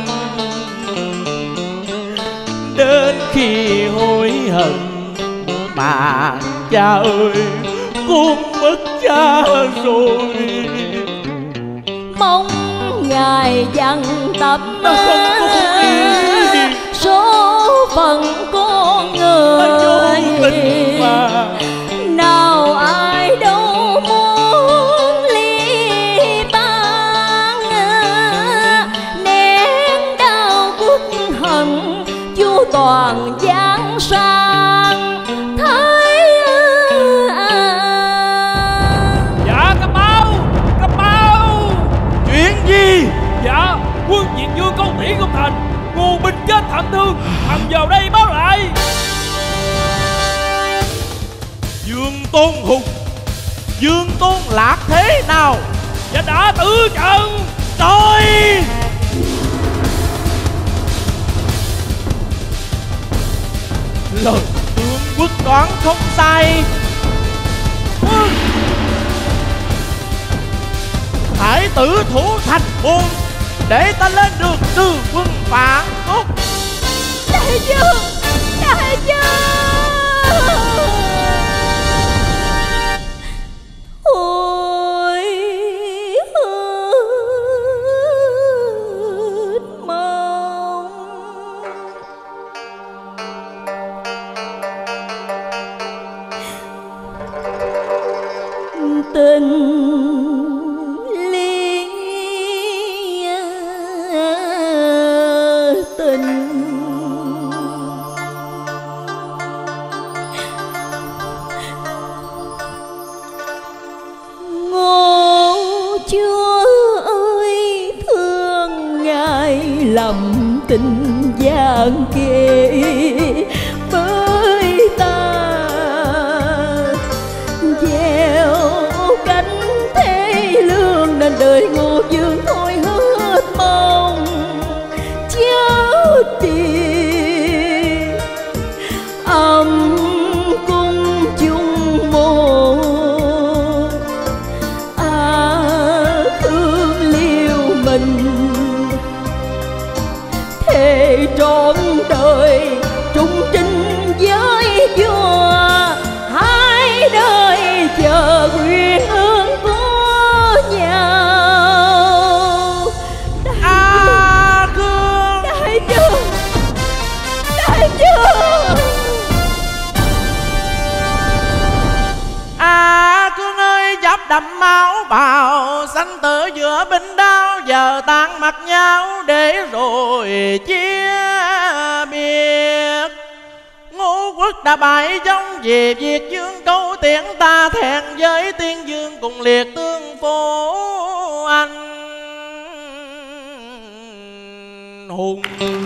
Q: đến khi hối hận mà cha ơi con mất cha rồi.
M: Mong ngài dặn tập số phận con người, nào ai đâu muốn ly tan. Nén đau quốc hận chu toàn giang sang thấy.
S: Dạ cấp báo, cấp báo.
Q: Chuyện gì?
S: Dạ quân Diệt Vương công tỷ công thành, ngô binh chết thảm thương, thằng vào đây báo lại.
Q: Dương Tôn Hùng, Dương Tôn Lạc thế nào?
S: Dạ đã tử trận.
Q: Trời, lời tướng quốc toán không sai. Hải tử thủ thành môn, để ta lên đường từ quân phản quốc.
M: Đại vương, đại vương. Ôi hết mong tình ly tình. Ngô chúa ơi thương ngài lầm tình gian kề với ta, gieo cánh thế lương nên đời Ngô Dương thôi hết mong chết đi. Âm cung chung một thề trọn đời trung trinh với vua, hai đời chờ nguyện ơn của nhau.
Q: A Cương,
M: đại vương, đại vương.
Q: A Cương ơi, giáp đậm máu bào sanh tử giữa binh đao, giờ tan mặt nhau để rồi chia biệt. Ngũ quốc đã bại trong về việc dương câu tiễn, ta thẹn với tiên dương cùng liệt tương phố anh hùng.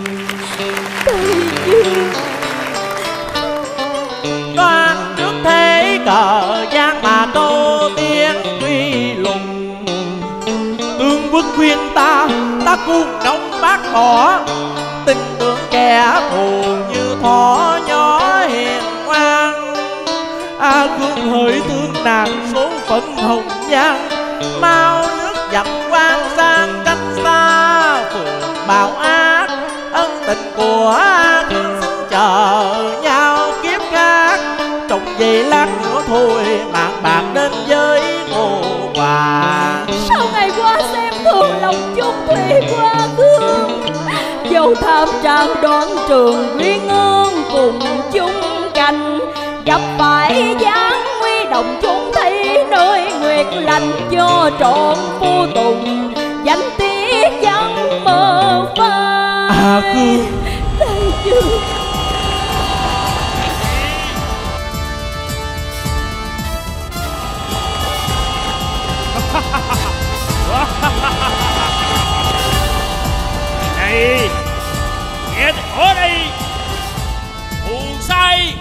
Q: Đoan trước thế cờ giang mà câu tiếng quy lùng, tướng quốc khuyên ta ta cuồng nóng bác bỏ, tình tưởng kẻ thù như thỏ nhỏ hiền ngoan. A Cương hỡi thương nàng số phận hồng nhan, mau nước dập quan sang cách xa phường bạo ác. Ân tình của A Cương xin chờ nhau kiếp khác, trông vậy lát nữa thôi mạng bạc đến với Ngô Hoàng.
M: Sao ngày qua xem thường lòng chung thủy qua Cương, dẫu tham trang đoán trường uyên ương cùng chung cành, gặp phải giáng nguy động chúng thấy nơi nguyệt lành, cho trọn phu tùng danh tiết chẳng mơ phai.
Q: A Cương,
M: đại vương.
S: Này, nghe ở đây, phù sai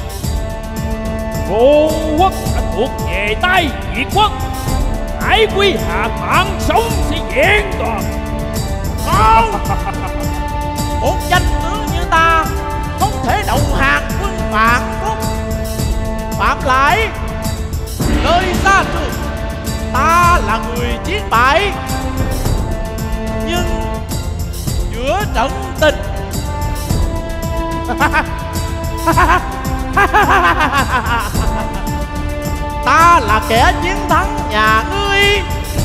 S: Ngô quốc đã thuộc về tay Việt quốc, Hải quy hạ mạng sống sẽ vẹn toàn.
Q: Không, một danh tướng như ta không thể đầu hàng quân phản quốc. Phạm lại nơi xa trường, ta là người chiến bại, nhưng giữa trận tình ta là kẻ chiến thắng nhà ngươi.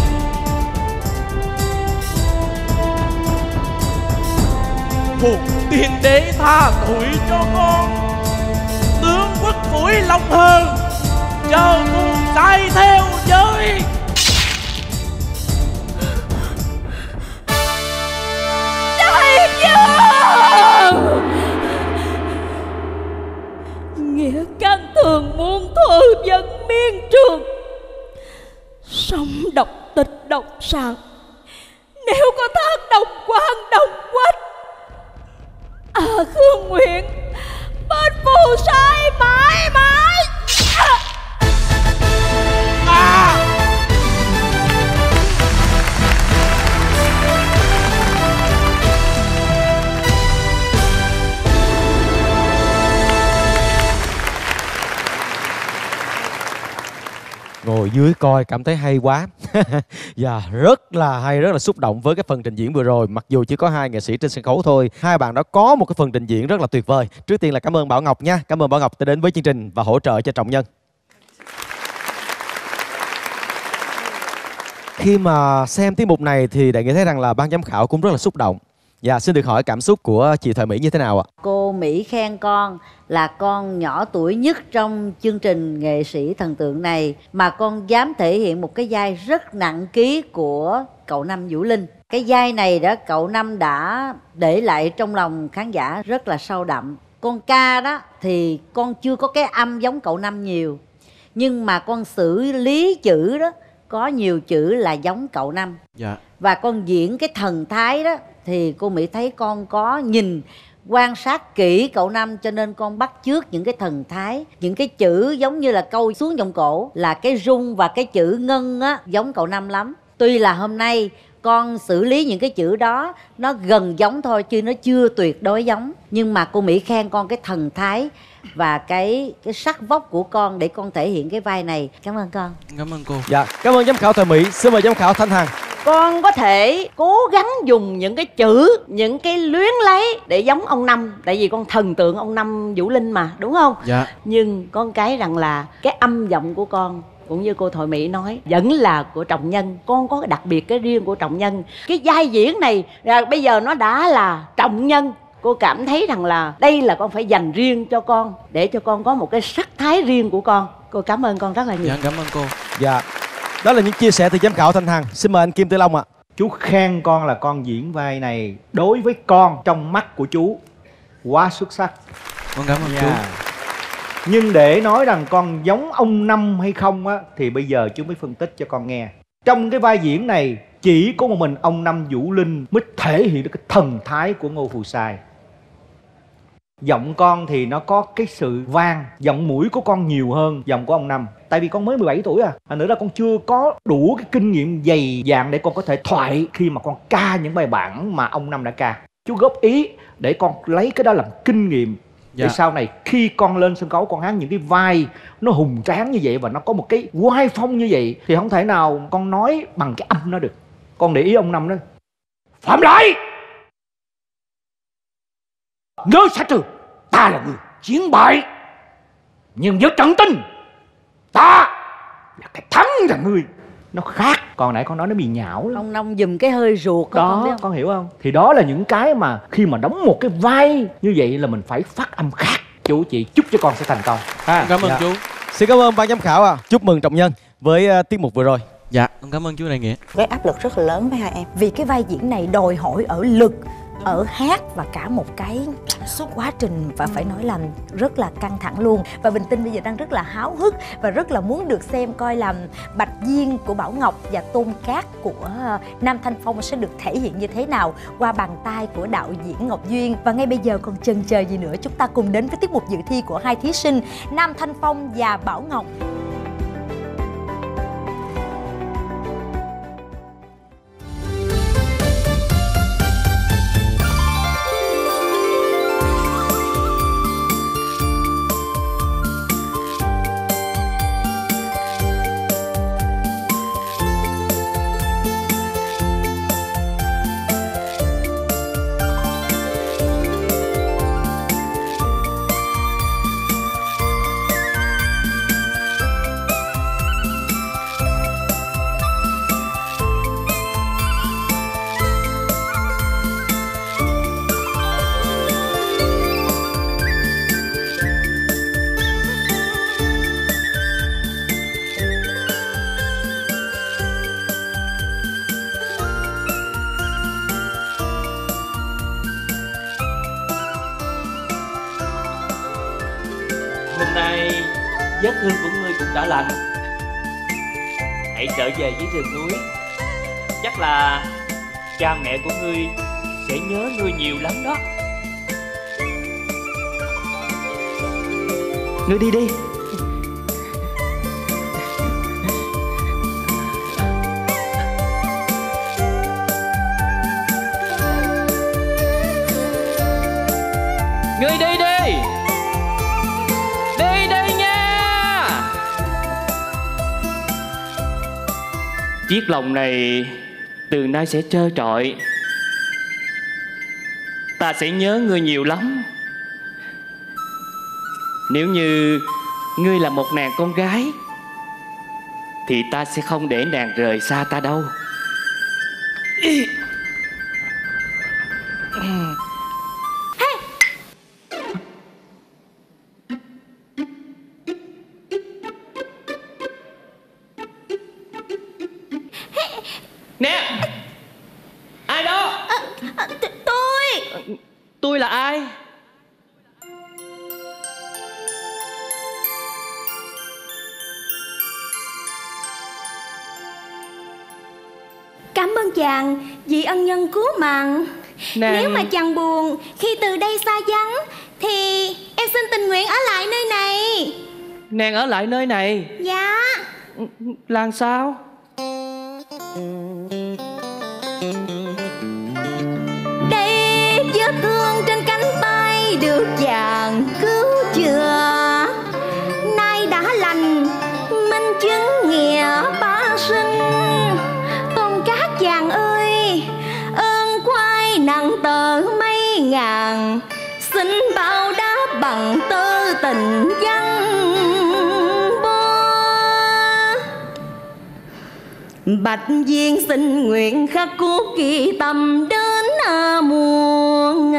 Q: Một tiên đế tha tội cho con, tướng quốc phủi lòng hơn, chờ cùng sai theo giới.
M: Đại vương, nghĩa can thường muôn thôi vẫn miên trường, sống độc tịch độc sạc, nếu có thác độc quan độc quách. À Khương nguyện bên phù sai mãi mãi.
Q: À.
C: Ngô
N: ngồi dưới coi cảm thấy hay quá. Dạ, rất là hay, rất là xúc động với cái phần trình diễn vừa rồi. Mặc dù chỉ có hai nghệ sĩ trên sân khấu thôi, hai bạn đã có một cái phần trình diễn rất là tuyệt vời. Trước tiên là cảm ơn Bảo Ngọc nha. Cảm ơn Bảo Ngọc đã đến với chương trình và hỗ trợ cho Trọng Nhân. Khi mà xem tiết mục này thì Đại nghĩ thấy rằng là ban giám khảo cũng rất là xúc động. Dạ, xin được hỏi cảm xúc của chị Thoại Mỹ như thế nào ạ?
J: Cô Mỹ khen con là con nhỏ tuổi nhất trong chương trình Nghệ sĩ Thần Tượng này, mà con dám thể hiện một cái vai rất nặng ký của cậu Năm Vũ Linh. Cái vai này đó cậu Năm đã để lại trong lòng khán giả rất là sâu đậm. Con ca đó thì con chưa có cái âm giống cậu Năm nhiều, nhưng mà con xử lý chữ đó có nhiều chữ là giống cậu Năm.
O: Dạ.
J: Và con diễn cái thần thái đó thì cô Mỹ thấy con có nhìn quan sát kỹ cậu Năm, cho nên con bắt chước những cái thần thái, những cái chữ giống như là câu xuống giọng cổ là cái rung và cái chữ ngân á, giống cậu Năm lắm. Tuy là hôm nay con xử lý những cái chữ đó nó gần giống thôi chứ nó chưa tuyệt đối giống, nhưng mà cô Mỹ khen con cái thần thái và cái cái sắc vóc của con để con thể hiện cái vai này. Cảm ơn con.
O: Cảm ơn cô.
N: Dạ, cảm ơn giám khảo Thoại Mỹ. Xin mời giám khảo Thanh Hằng.
T: Con có thể cố gắng dùng những cái chữ, những cái luyến lấy để giống ông Năm, tại vì con thần tượng ông Năm Vũ Linh mà, đúng không?
O: Dạ.
T: Nhưng con cái rằng là cái âm giọng của con cũng như cô Thoại Mỹ nói vẫn là của Trọng Nhân. Con có cái đặc biệt cái riêng của Trọng Nhân. Cái vai diễn này là bây giờ nó đã là Trọng Nhân. Cô cảm thấy rằng là đây là con phải dành riêng cho con, để cho con có một cái sắc thái riêng của con. Cô cảm ơn con rất là nhiều.
O: Dạ, cảm ơn cô.
N: Dạ, đó là những chia sẻ từ giám khảo Thanh Hằng. Xin mời anh Kim Tử Long ạ.
P: Chú khen con là con diễn vai này đối với con trong mắt của chú quá xuất sắc.
O: Con cảm ơn
P: Dạ.
O: chú.
P: Nhưng để nói rằng con giống ông Năm hay không á, thì bây giờ chú mới phân tích cho con nghe. Trong cái vai diễn này chỉ có một mình ông Năm Vũ Linh mới thể hiện được cái thần thái của Ngô Phù Sai. Giọng con thì nó có cái sự vang, giọng mũi của con nhiều hơn giọng của ông Năm. Tại vì con mới mười bảy tuổi à, thành nữa là con chưa có đủ cái kinh nghiệm dày dạn để con có thể thoại khi mà con ca những bài bản mà ông Năm đã ca. Chú góp ý để con lấy cái đó làm kinh nghiệm. Dạ. Để sau này khi con lên sân khấu con hát những cái vai nó hùng tráng như vậy và nó có một cái oai phong như vậy thì không thể nào con nói bằng cái âm nó được. Con để ý ông Năm đó. Phạm lại! Nhớ xã trường, ta là người chiến bại, nhưng với trận tinh ta là cái thắng là người. Nó khác. Còn nãy con nói nó bị nhão lắm.
J: Ông Năm dùm cái hơi ruột
P: đó,
J: con, biết không?
P: con hiểu không? Thì đó là những cái mà khi mà đóng một cái vai như vậy là mình phải phát âm khác. Chú chị chúc cho con sẽ thành công ha.
O: Cảm ơn
P: Dạ.
O: chú.
N: Xin cảm ơn ban giám khảo ạ. À. Chúc mừng Trọng Nhân với uh, tiết mục vừa rồi.
O: Dạ, con cảm ơn chú Đại Nghĩa.
U: Cái áp lực rất là lớn với hai em, vì cái vai diễn này đòi hỏi ở lực, ở hát và cả một cái suốt quá trình, và phải nói là rất là căng thẳng luôn. Và Bình Tinh bây giờ đang rất là háo hức và rất là muốn được xem coi làm Bạch Diên của Bảo Ngọc và Tôn Cát của Nam Thanh Phong sẽ được thể hiện như thế nào qua bàn tay của đạo diễn Ngọc Duyên. Và ngay bây giờ còn chần chờ gì nữa, chúng ta cùng đến với tiết mục dự thi của hai thí sinh Nam Thanh Phong và Bảo Ngọc.
V: Hôm nay vết thương của ngươi cũng đã lành. Hãy trở về với rừng núi. Chắc là cha mẹ của ngươi sẽ nhớ ngươi nhiều lắm đó.
U: Ngươi đi đi.
V: Ngươi đi đi. Đi đi nha.
O: chiếc lòng này từ nay sẽ trơ trọi. Ta sẽ nhớ ngươi nhiều lắm. Nếu như ngươi là một nàng con gái thì ta sẽ không để nàng rời xa ta đâu. Nè, ai đó?
B: À, à, tôi.
O: Tôi là ai?
B: Cảm ơn chàng vì ân nhân cứu mạng. Nàng... Nếu mà chàng buồn khi từ đây xa vắng thì em xin tình nguyện ở lại nơi này.
O: Nàng ở lại nơi này?
B: Dạ.
O: Làm sao?
B: Đây vết thương trên cánh tay được chàng cứu chữa, nay đã lành, minh chứng nghĩa ba sinh. Tôn Cát chàng ơi, ơn quay nặng tờ mấy ngàn, xin bao đáp bằng tơ tình văn bó. Bạch Viên xin nguyện khắc cốt ghi tâm đến muôn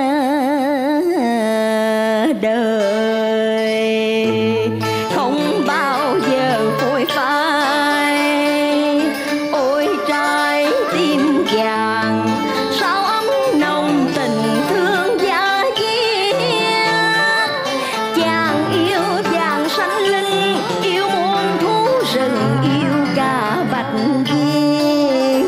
B: đời, không bao giờ phôi phai. Ôi trái tim vàng sao ấm nồng tình thương gia diết. Chàng yêu chàng sanh linh, yêu muôn thú rừng, yêu cả Bạch Viên.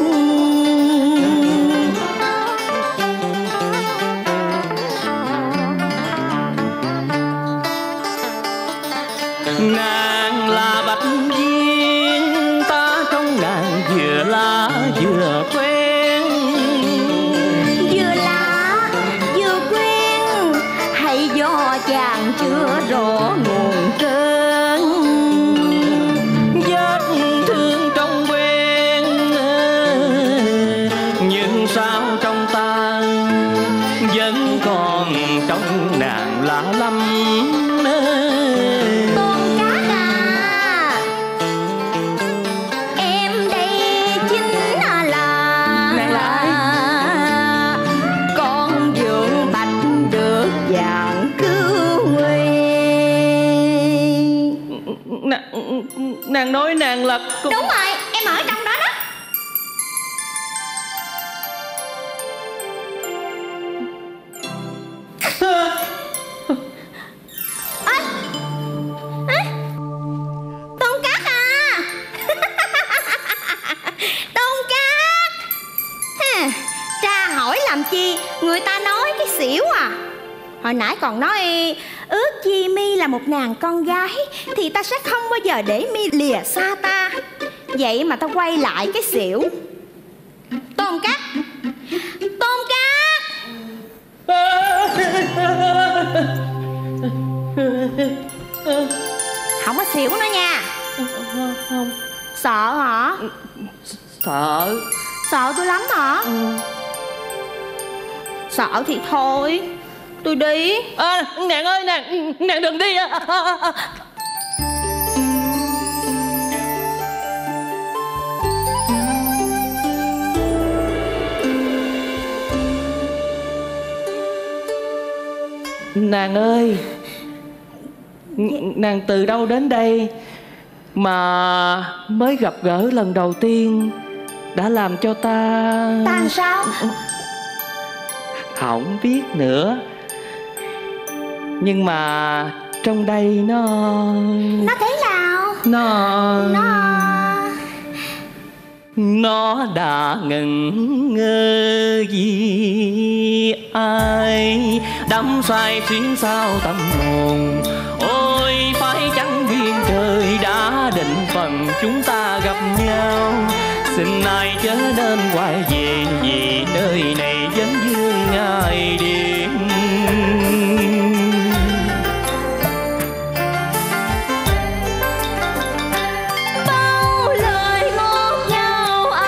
O: Nàng là Bạch Viên, ta trong nàng vừa lá vừa quen.
B: Vừa lá vừa quen, hay do chàng chưa rõ nguồn cơn.
O: Vết thương trong quen, nhưng sao trong ta vẫn còn trong nàng lạ lắm.
B: Tôn Cát à, em đây chính là
O: Nàng là ai?
B: con dưỡng Bạch được vàng cứu nguy.
O: Nàng, nàng nói nàng là cô...
B: Đúng rồi, em ở trong đó đó. Ê! Ê! Tôn Cát à. Tôn Cát. Ha, tra hỏi làm chi, người ta nói cái xỉu à. Hồi nãy còn nói ước chi mi là một nàng con gái thì ta sẽ không bao giờ để mi lìa xa ta. Vậy mà ta quay lại cái xỉu. Tôn Cát, Tôn Cát. Không có xỉu nữa nha.
O: Không.
B: Sợ hả?
O: Sợ.
B: Sợ tôi lắm hả?
O: Ừ.
B: Sợ thì thôi, tôi đi.
O: À, nàng ơi, nàng nàng đừng đi. À, à, à. Nàng ơi, nàng từ đâu đến đây mà mới gặp gỡ lần đầu tiên đã làm cho ta...
B: Ta sao?
O: Không biết nữa. Nhưng mà trong đây nó...
B: Nó thế nào?
O: Nó...
B: Nó...
O: Nó đã ngẩn ngơ vì ai đắm say xuyến sao tâm hồn. Ôi phải chăng duyên trời đã định phần chúng ta gặp nhau. Xin ai chớ nên quay về vì nơi này vẫn vương ngày đêm.
B: Bao lời ngọt ngào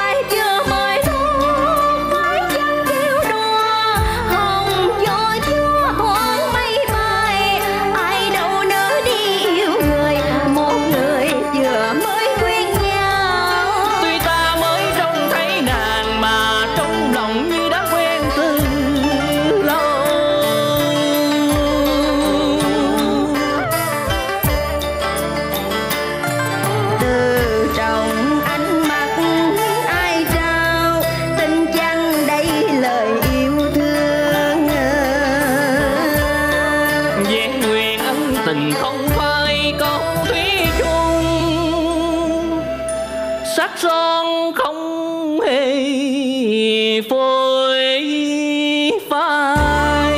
O: tình không phải con thủy chung, sắc son không hề phôi phai.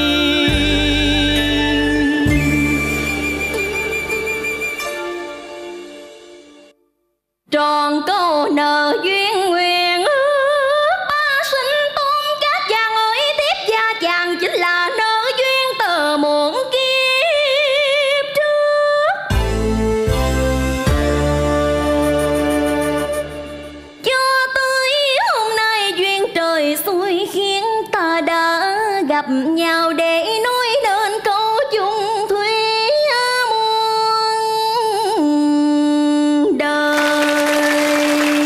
B: Tròn câu nợ duyên nguyện ước ba sinh tôn các chàng ơi, tiếp gia chàng chính là nợ duyên từ muộn kiếp trước. Cho tới hôm nay duyên trời xui khiến ta đã gặp nhau để nói nên câu chung thủy muôn đời.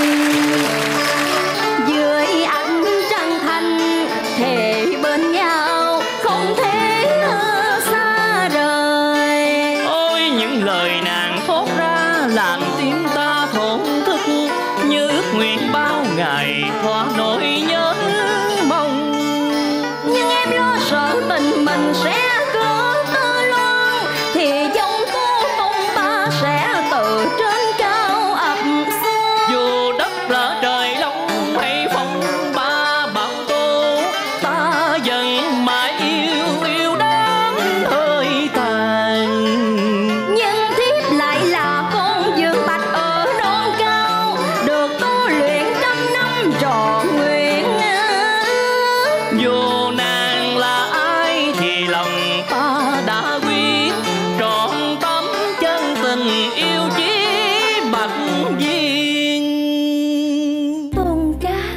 B: Dưới ánh trăng thanh thề bên nhau không thể xa rời.
O: Ôi những lời nàng thốt ra làm tim ta thổn thức, như ước nguyện bao ngày thoa nỗi nhớ mong.
B: Nhưng em lo sợ tình mình sẽ cứ tơ loan, thì dòng cô tung ba sẽ từ trên cao ập xuống.
O: Dù đất lỡ trời long hay phong ba bão tố, ta vẫn mãi yêu yêu đáng hơi tàn.
B: Nhưng thiếp lại là con dương bạch ở non cao, được tu luyện trăm năm trọn nguyện ước.
O: Dù nàng là ai thì lòng ta đã quyết, trọn tâm chân tình yêu chí bạch duyên.
B: Tôn Cát,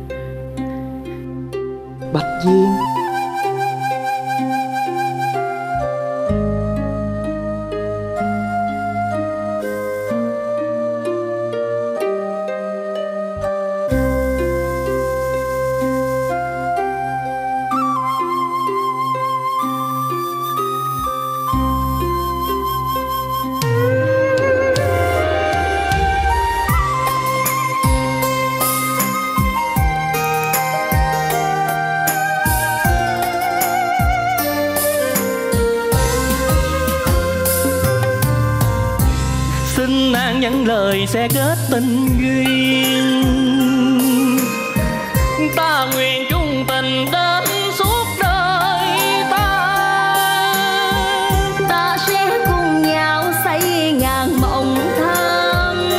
J: Bạch Duyên.
O: Xin nàng nhận lời sẽ kết tình duyên, ta nguyện chung tình đến suốt đời ta.
B: ta sẽ cùng nhau xây ngàn mộng thơm.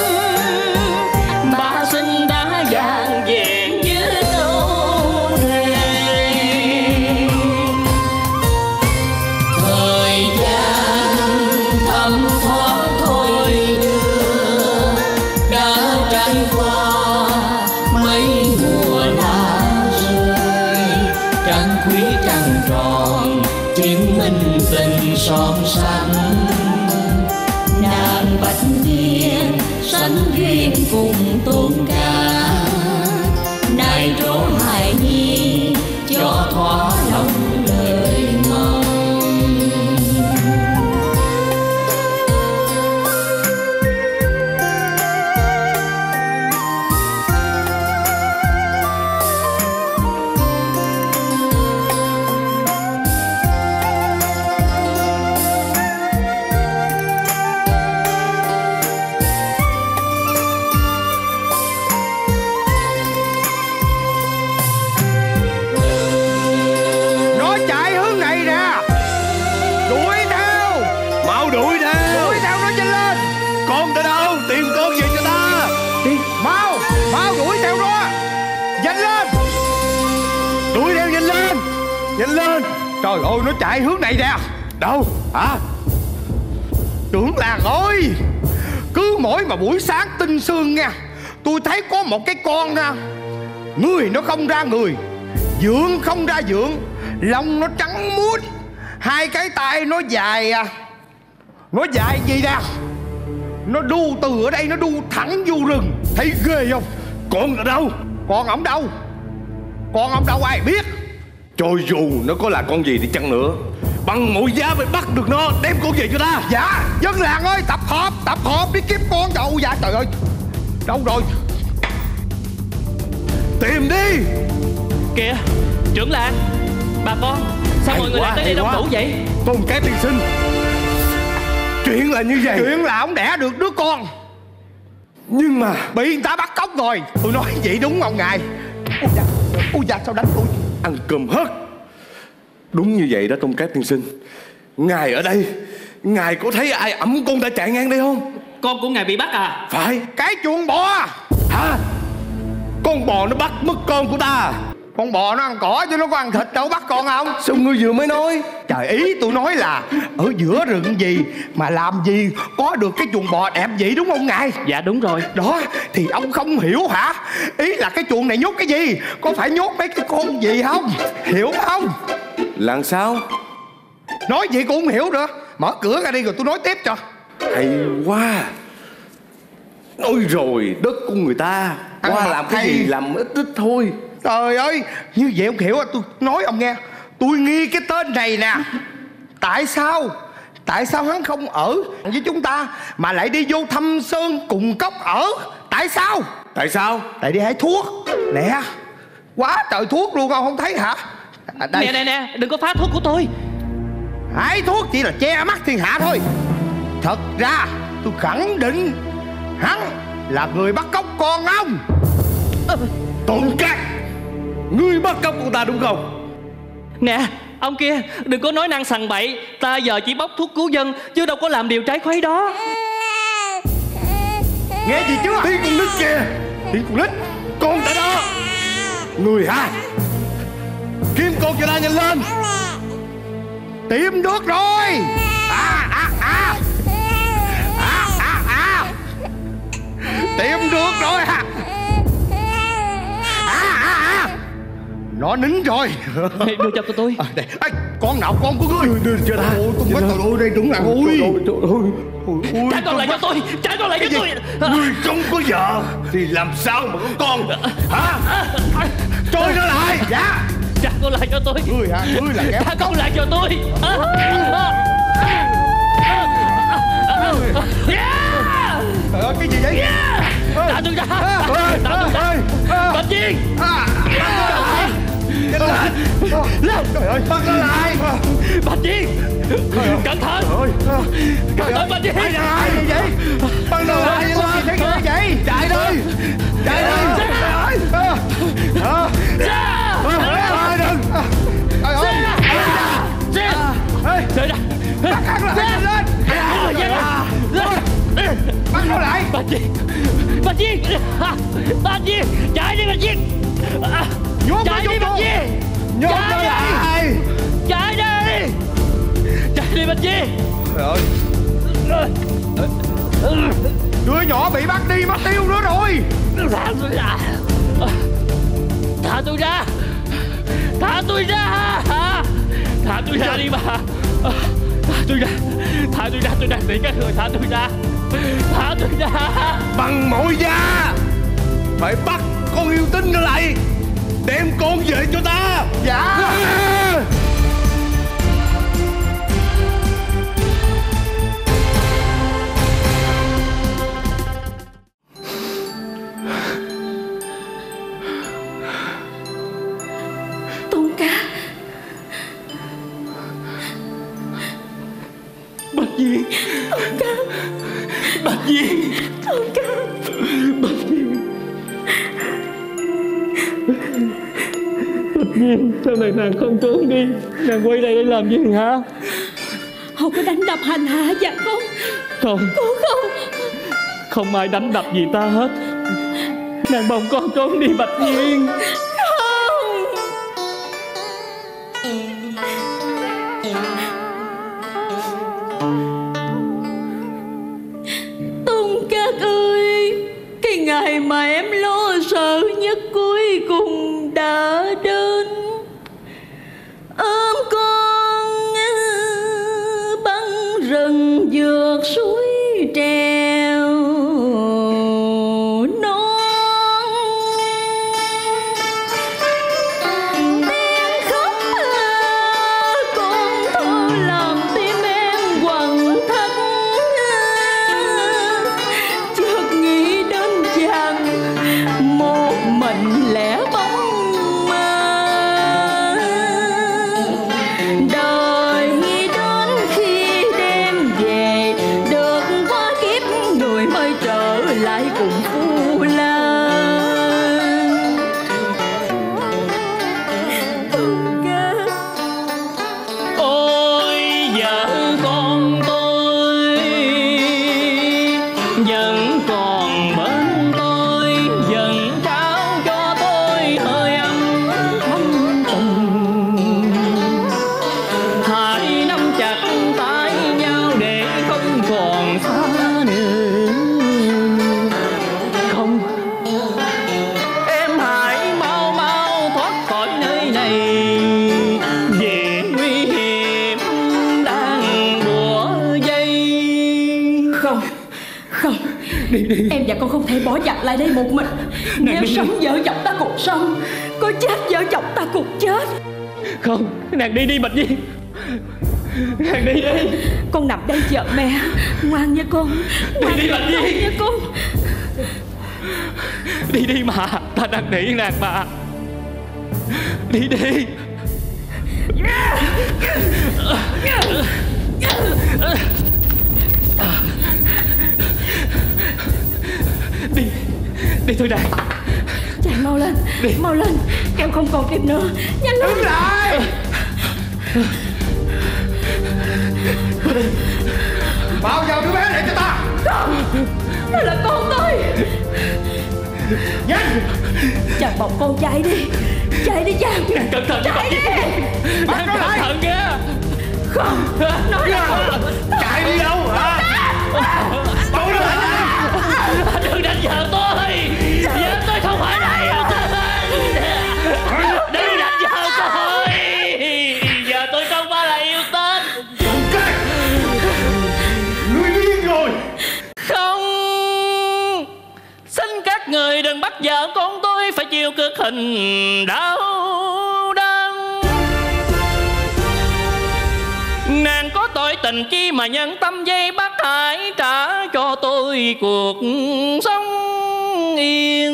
O: Ba sinh đã vàng vẹn với câu thề.
A: Thời gian thấm thoáng thôi đưa, đã trải qua mấy mùa lá rơi. Trăng quý trăng tròn chứng minh tình son sánh, nàng Bạch Duyên sánh duyên cùng Tôn Cát. Này trổ hài nhi cho thỏa lòng lời mong.
P: Nó chạy hướng này nè, đuổi theo, mau đuổi theo, đuổi theo nó nhanh lên. Con tới đâu, tìm con về cho ta. Đi, mau, mau đuổi theo nó, nhanh lên, đuổi theo nhanh lên, nhanh lên. Trời ơi, nó chạy hướng này nè. Đâu, hả? Trưởng làng ơi, cứ mỗi mà buổi sáng tinh sương nha, tôi thấy có một cái con nha, người nó không ra người, dưỡng không ra dưỡng, lông nó trắng muốt, hai cái tay nó dài à, nó dài gì nè, nó đu từ ở đây nó đu thẳng vô rừng, thấy ghê không? Con ở đâu? Con ổng đâu? Con ổng đâu ai biết.
H: Cho dù nó có là con gì đi chăng nữa, bằng mọi giá phải bắt được nó, đem con về cho ta.
P: Dạ, dân làng ơi, tập hợp, tập hợp đi kiếm con đâu. Dạ trời ơi, đâu rồi? Tìm đi.
O: Kìa, trưởng làng, bà con, sao
H: hay
O: mọi người
H: quá,
O: lại tới đây đông
H: quá.
O: đủ vậy?
H: Tôn Cát tiên sinh, Chuyện là như vậy.
P: Chuyện là ông đẻ được đứa con,
H: nhưng mà
P: bị người ta bắt cóc rồi. Tôi nói vậy đúng không ngài? Ôi dạ, ôi dạ sao đánh tôi?
H: Ăn cơm hớt. Đúng như vậy đó Tôn Cát tiên sinh. Ngài ở đây, ngài có thấy ai ẵm con ta chạy ngang đây không?
V: Con của ngài bị bắt à?
H: Phải.
P: Cái chuồng bò.
H: Hả? Con bò nó bắt mất con của ta.
P: Con bò nó ăn cỏ chứ nó có ăn thịt đâu, bắt con không?
H: Sao ngươi vừa mới nói?
P: Trời, ý tôi nói là ở giữa rừng gì mà làm gì có được cái chuồng bò đẹp vậy, đúng không ngài?
V: Dạ đúng rồi.
P: Đó thì ông không hiểu hả? Ý là cái chuồng này nhốt cái gì? Có phải nhốt mấy cái con gì không? Hiểu không?
H: Làm sao?
P: Nói gì cũng không hiểu nữa. Mở cửa ra đi rồi tôi nói tiếp cho.
H: Hay quá. Nói rồi, đất của người ta qua làm cái gì làm ít ít thôi.
P: Trời ơi, như vậy ông hiểu à? Tôi nói ông nghe, tôi nghi cái tên này nè. Tại sao? Tại sao hắn không ở với chúng ta mà lại đi vô thăm sơn cùng cốc ở? Tại sao?
H: Tại sao?
P: Tại đi hái thuốc. Nè, quá trời thuốc luôn, ông không thấy hả? À, đây.
V: Nè nè nè, đừng có phá thuốc của tôi.
P: Hái thuốc chỉ là che mắt thiên hạ thôi. Thật ra tôi khẳng định hắn là người bắt cóc con ông.
H: Tôn Cát, ngươi bắt cóc con ta đúng không?
V: Nè, ông kia, đừng có nói năng sằng bậy. Ta giờ chỉ bóc thuốc cứu dân chứ đâu có làm điều trái khuấy đó.
P: Nghe gì chưa?
H: Tiếng con nít kìa. Tiếng con nít. Con ta đó. Người hả? Kiếm con cho ta nhanh lên.
P: Tìm được rồi. À à à à à à tìm được rồi hả? À à à nó nín rồi.
V: Đưa cho tôi.
P: À, đây. À, con nào con của ngươi?
H: Đưa cho ta.
P: Ôi, tôi nói trời ơi, đây đúng là ôi.
V: Trả con lại cho tôi. Trả con lại cho tôi.
H: Ngươi không có vợ thì làm sao mà có con? Hả? Trôi nó lại.
P: Dạ.
V: Trả con lại cho tôi.
P: Ngươi hả? Ngươi là kẻ
V: trả con lại cho tôi.
P: Trời ơi, cái gì vậy?
V: Trả tôi ra. Trả tôi ra. Bạch Viên.
P: Lên. Trời ơi, bắt nó lại.
V: Bạch Viên. Cẩn thận. Cẩn thận Bạch Viên.
P: Ai là gì vậy? Bắt nó lại. Cái gì vậy? Chạy đi. Chạy đi. Trời ơi.
V: Ra.
P: Thôi đừng. Trời ơi.
V: Ra. Ra.
P: Bắt hắn lại. Lên. Lên. Bắt nó lại.
V: Bạch Viên. Bạch Viên. Bạch Viên. Chạy đi Bạch Viên. Chạy đi Bạch Viên.
P: Nhốt nó lại.
V: Chạy đi. Chạy đi Bạch Viên.
P: Trời ơi. Đứa nhỏ bị bắt đi mất tiêu nữa rồi.
V: Thả tôi ra. Thả tôi ra. Thả tôi ra. Thả tôi ra đi bà. Thả tôi ra. Thả tôi ra. Tôi đang bị các người. Thả tôi ra. Thả tôi ra.
H: Bằng mọi giá phải bắt con yêu tinh nó lại. Đem con về cho ta.
P: Dạ.
H: À.
B: Tôn Cát.
V: Bạch Viên.
B: Tôn Cát.
V: Bạch Viên.
B: Tôn Cát.
V: Bạch Viên. Bạch Viên, sao này nàng không trốn đi? Nàng quay đây để làm gì hả?
B: Không có đánh đập hành hạ dạ không?
V: Không.
B: Cô không.
V: Không ai đánh đập gì ta hết. Nàng bồng con trốn đi Bạch Viên.
B: Không. Tôn Cát ơi, cái ngày mà em lo sợ nhất cuối cùng đã đến. Ôm con băng rừng vượt suối trèo non, tiếng khóc con thơ làm tim em quặn thắt. Chợt nghĩ đến chàng một mình lẻ bóng mơ, đời nghĩ đến khi đêm về
V: Đi đi.
F: Em và con không thể bỏ dặt lại đây một mình. Nếu
V: đi.
F: sống vợ chồng ta cùng sống, có chết vợ chồng ta cùng chết.
V: Không, nàng đi đi Bạch Viên. Nàng đi đi.
F: Con nằm đây chờ mẹ. Ngoan nha con. Ngoan
V: Đi đi Bạch Viên
F: nha con.
V: Đi đi mà, ta đang nỉ nàng mà. Đi đi. Đi, đi thôi nàng.
F: Chạy mau lên, đi. Mau lên, em không còn kịp nữa. Nhanh lên.
H: Đứng lại. Bao vào đứa bé này cho ta.
F: Không, đó là con tôi.
H: Nhanh.
F: Chàng bọc con chạy đi. Chạy đi chàng.
V: Nàng cẩn thận.
F: Chạy đi.
V: Bắt nó lại. Cẩn thận nha.
F: Không, nói là
H: chạy đi đâu hả? Đâu đó hả?
V: Đừng đánh vợ tôi. Vợ tôi không phải là yêu tên. Đừng đánh vợ tôi. Vợ tôi không phải là yêu tên.
H: Ngươi điên rồi.
V: Không. Xin các người đừng bắt vợ con tôi phải chịu cực hình đau đớn. Nàng có tội tình chi mà nhân tâm dây bắt, hãy trả cho tôi cuộc sống yên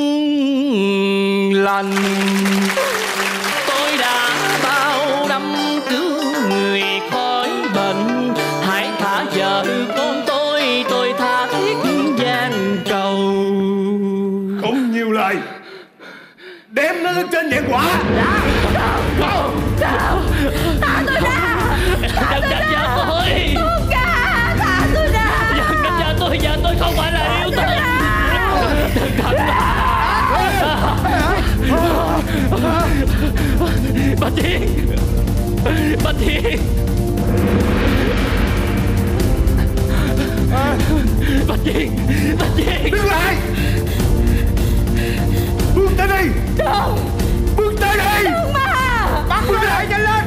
V: lành. Tôi đã bao năm cứu người khỏi bệnh, hãy thả vợ con tôi, tôi tha thiết gian cầu.
H: Không nhiều lời, đem nó lên trên nhạn quả.
V: Không, không,
F: thả tôi ra.
V: Đừng đánh vợ tôi.
F: Tôn ca, thả tôi ra.
V: Đừng đánh vợ tôi, vợ tôi không phải là yêu tôi. Đừng đánh bà Thiên. Bà Thiên. Bà Thiên. Bà Thiên.
H: Đứng lại. Bước tới đây.
F: Đừng.
H: Bước tới đây.
F: Đừng mà.
H: Bắt bước lại nhanh lên.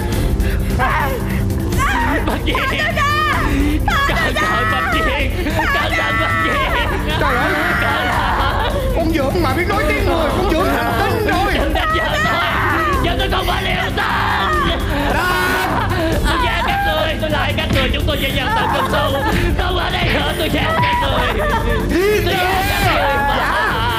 V: Bà Thiên. Cẩn thận Bà Thiên. Cẩn thận Bà Thiên.
H: Trời ơi. Con Dượng mà biết nói tiếng người, con Dượng thành tinh rồi.
V: Đừng đánh vợ tôi. Vợ tôi không phải là yêu tên. Tôi giết các người. Tôi lại các người. Chúng tôi sẽ nhận tận công sâu. Không ở đây nữa. Tôi giết các người. Tôi giết các người mà.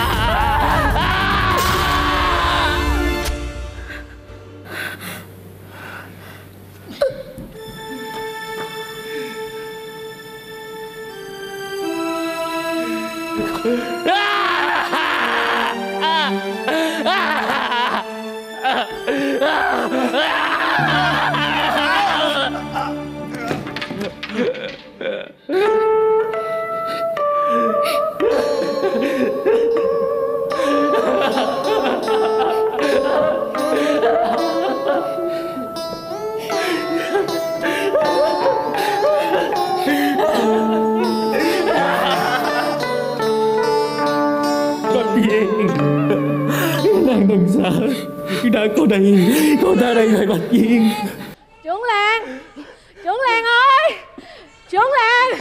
V: Nàng đừng sợ. Đã có đây, có ta đây rồi Bạch Viên.
M: Trưởng làng, trưởng làng ơi, trưởng làng.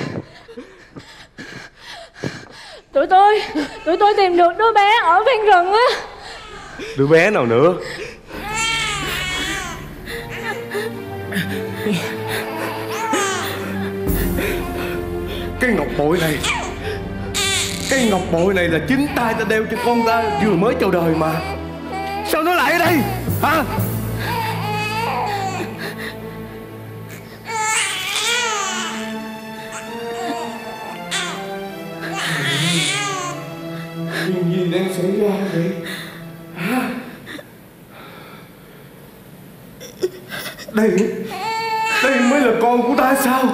M: Tụi tôi, tụi tôi tìm được đứa bé ở ven rừng á.
H: Đứa bé nào nữa? Cái ngọc bội này, cái ngọc bội này là chính tay ta đeo cho con ta vừa mới chào đời mà. Sao nó lại ở đây hả? Chuyện gì đang xảy ra vậy hả? Đây, đây mới là con của ta sao?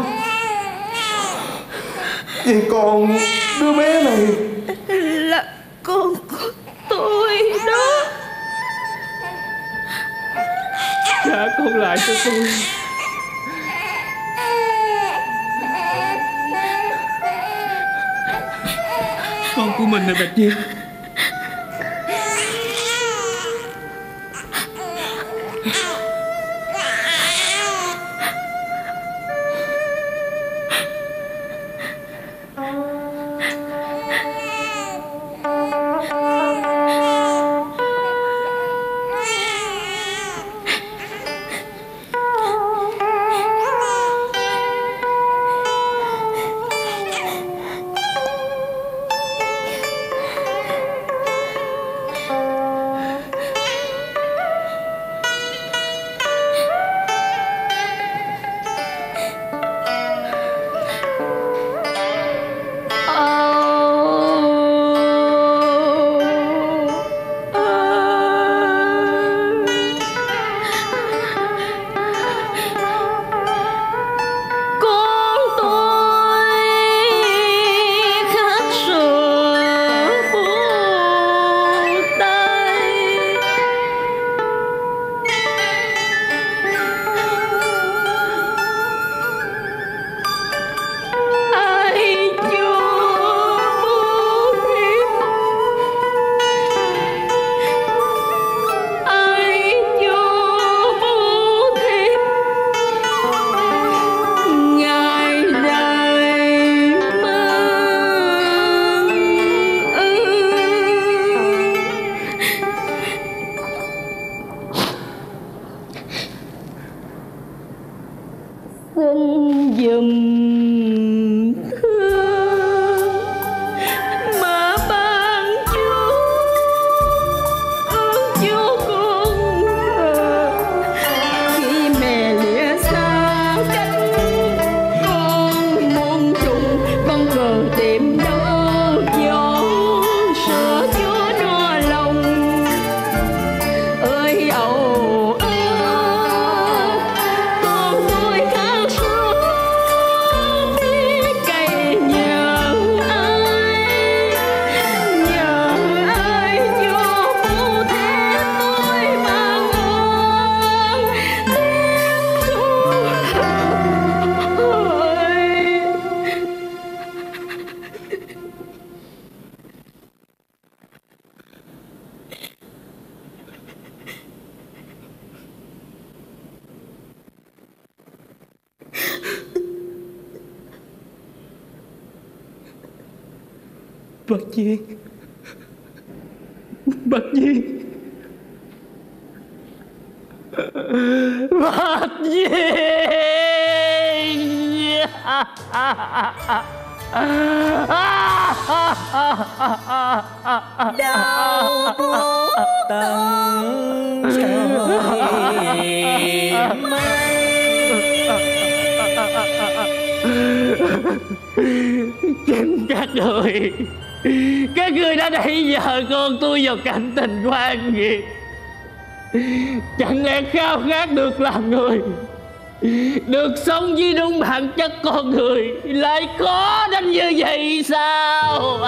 H: Vậy còn đứa bé này
F: là con của tôi đó.
V: Trả con lại cho tôi. Con của mình là Bạch Viên. Bác Duyên, Bác Duyên, Bác Duyên.
A: Đau buốt tận trời mây.
V: Chính các người, các người đã đẩy vợ con tôi vào cảnh tình quan nghiệt. Chẳng lẽ khao khát được làm người, được sống với đúng bản chất con người lại khó đến như vậy sao?